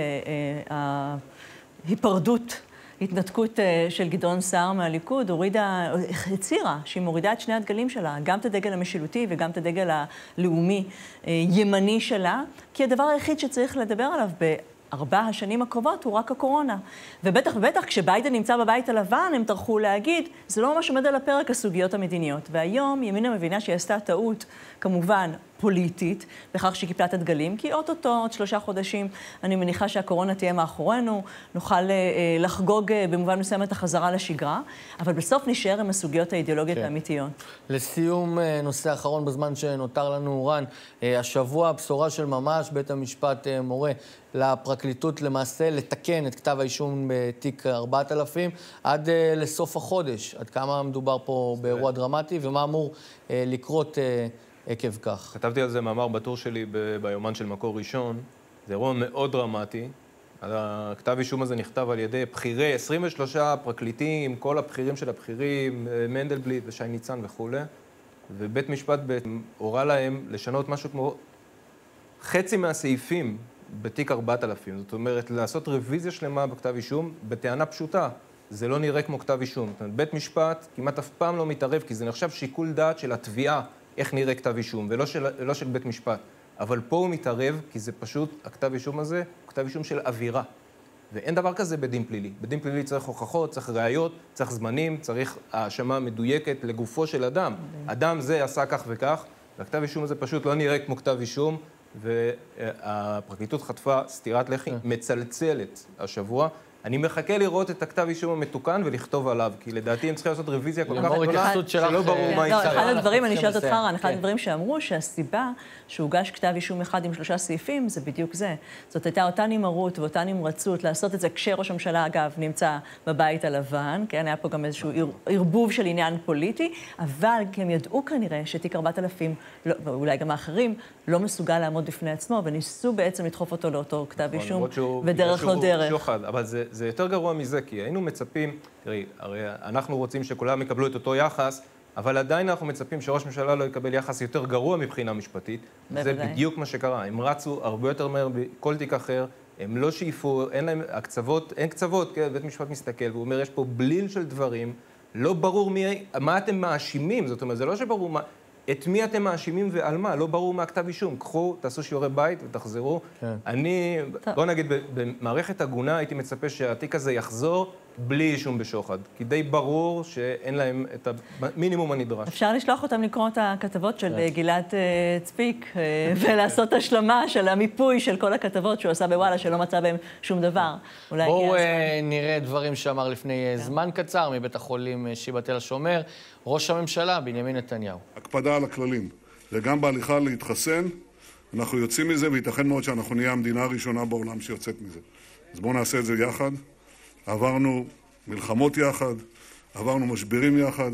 ההיפרדות, התנתקות של גדעון סער מהליכוד, הצהירה שהיא מורידה את שני הדגלים שלה, גם את הדגל המשילותי וגם את הדגל הלאומי ימני שלה, כי הדבר היחיד שצריך לדבר עליו בארבע השנים הקרובות הוא רק הקורונה. ובטח ובטח כשביידן נמצא בבית הלבן הם טרחו להגיד, זה לא ממש עומד על הפרק הסוגיות המדיניות. והיום ימינה מבינה שהיא עשתה טעות, כמובן, פוליטית, בכך שהיא קיפלה את הדגלים, כי אוטוטו, עוד 3 חודשים, אני מניחה שהקורונה תהיה מאחורינו, נוכל לחגוג במובן מסוים את החזרה לשגרה, אבל בסוף נשאר עם הסוגיות האידיאולוגיות האמיתיות. לסיום, נושא אחרון בזמן שנותר לנו, רן, השבוע הבשורה של ממש, בית המשפט מורה לפרקליטות למעשה לתקן את כתב האישום בתיק 4000 עד לסוף החודש. עד כמה מדובר פה באירוע דרמטי, ומה אמור לקרות עקב כך? כתבתי על זה מאמר בטור שלי ביומן של מקור ראשון. זה אירוע מאוד דרמטי. הכתב אישום הזה נכתב על ידי בכירי, 23 פרקליטים, כל הבכירים של הבכירים, מנדלבליט ושי ניצן וכו'. ובית משפט הורה להם לשנות משהו כמו חצי מהסעיפים בתיק 4000. זאת אומרת, לעשות רוויזיה שלמה בכתב אישום בטענה פשוטה. זה לא נראה כמו כתב אישום. זאת אומרת, בית משפט כמעט אף פעם לא מתערב, כי זה נחשב שיקול דעת של התביעה איך נראה כתב אישום, ולא של בית משפט. אבל פה הוא מתערב, כי זה פשוט, הכתב אישום הזה, הוא כתב אישום של אווירה. ואין דבר כזה בדין פלילי. בדין פלילי צריך הוכחות, צריך ראיות, צריך זמנים, צריך האשמה מדויקת לגופו של אדם. אדם זה עשה כך וכך, והכתב אישום הזה פשוט לא נראה כמו כתב אישום, והפרקליטות חטפה סתירת לחי מצלצלת השבוע. אני מחכה לראות את הכתב אישום המתוקן ולכתוב עליו, כי לדעתי הם צריכים לעשות רוויזיה כל כך גדולה, שלא ברור מה יצא. אחד הדברים, אני שואלת אותך, רן, אחד הדברים שאמרו שהסיבה שהוגש כתב אישום אחד עם 3 סעיפים, זה בדיוק זה. זאת הייתה אותה נמהרות ואותה נמרצות לעשות את זה כשראש הממשלה, אגב, נמצא בבית הלבן, כן, היה פה גם איזשהו ערבוב של עניין פוליטי, אבל כי הם ידעו כנראה שתיק 4000, ואולי גם האחרים, לא מסוגל לעמוד בפני עצמו, וניסו בעצם לדחוף אותו לאותו כתב אישום, בדרך לא דרך. אבל זה יותר גרוע מזה, כי היינו מצפים, תראי, הרי אנחנו רוצים שכולם יקבלו את אותו יחס, אבל עדיין אנחנו מצפים שראש ממשלה לא יקבל יחס יותר גרוע מבחינה משפטית. זה בדיוק מה שקרה. הם רצו הרבה יותר מהר בכל תיק אחר, הם לא שאיפו, אין להם הקצוות, אין קצוות, כן, בית משפט מסתכל, והוא אומר, יש פה בליל של דברים, לא ברור מה אתם מאשימים, זאת אומרת, זה לא שברור מה, את מי אתם מאשימים ועל מה, לא ברור מה כתב אישום. קחו, תעשו שיעורי בית ותחזרו. אני, בוא נגיד, במערכת הגונה הייתי מצפה שהתיק הזה יחזור בלי אישום בשוחד, כי די ברור שאין להם את המינימום הנדרש. אפשר לשלוח אותם לקרוא את הכתבות של גלעד צפיק, ולעשות השלמה של המיפוי של כל הכתבות שהוא עשה בוואלה, שלא מצא בהם שום דבר. בואו נראה דברים שאמר לפני זמן קצר מבית החולים שיבא תל השומר, ראש הממשלה בנימין נתניהו. הקפדה על הכללים, וגם בהליכה להתחסן, אנחנו יוצאים מזה, וייתכן מאוד שאנחנו נהיה המדינה הראשונה בעולם שיוצאת מזה. אז בואו נעשה את זה יחד. עברנו מלחמות יחד, עברנו משברים יחד,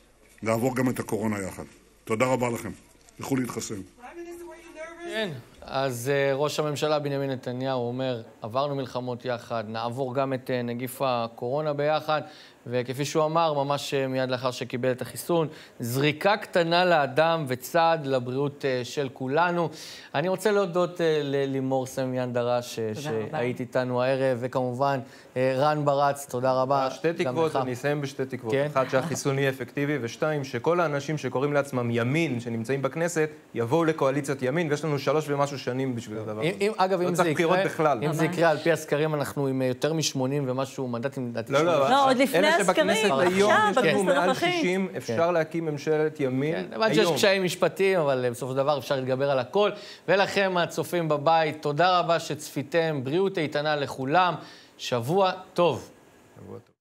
נעבור גם את הקורונה יחד. תודה רבה לכם. תלכו להתחסן. כן, אז ראש הממשלה בנימין נתניהו אומר, עברנו מלחמות יחד, נעבור גם את נגיף הקורונה ביחד, וכפי שהוא אמר, ממש מיד לאחר שקיבל את החיסון, זריקה קטנה לאדם וצעד לבריאות של כולנו. אני רוצה להודות ללימור סמיאן דרש, שהיית איתנו הערב, וכמובן רן ברץ, תודה רבה. שתי תקוות, אני אסיים בשתי תקוות. אחד, שהחיסון יהיה אפקטיבי, ושתיים, שכל האנשים שקוראים לעצמם ימין, שנמצאים בכנסת, יבואו לקואליציית ימין, ויש לנו 3 ומשהו שנים בשביל הדבר הזה. אגב, אם זה יקרה, על פי הסקרים, אנחנו עם יותר מ-80 ומשהו מנדטים. לא, עוד לפני הסקרים, היום יש בכנסת לנו מעל הנוכחית. 60, אפשר להקים ממשלת ימין היום. הבנתי שיש קשיים משפטיים, אבל בסופו של דבר אפשר להתגבר על הכל. ולכם, הצופים בבית, תודה רבה שצפיתם, בריאות איתנה לכולם, שבוע טוב.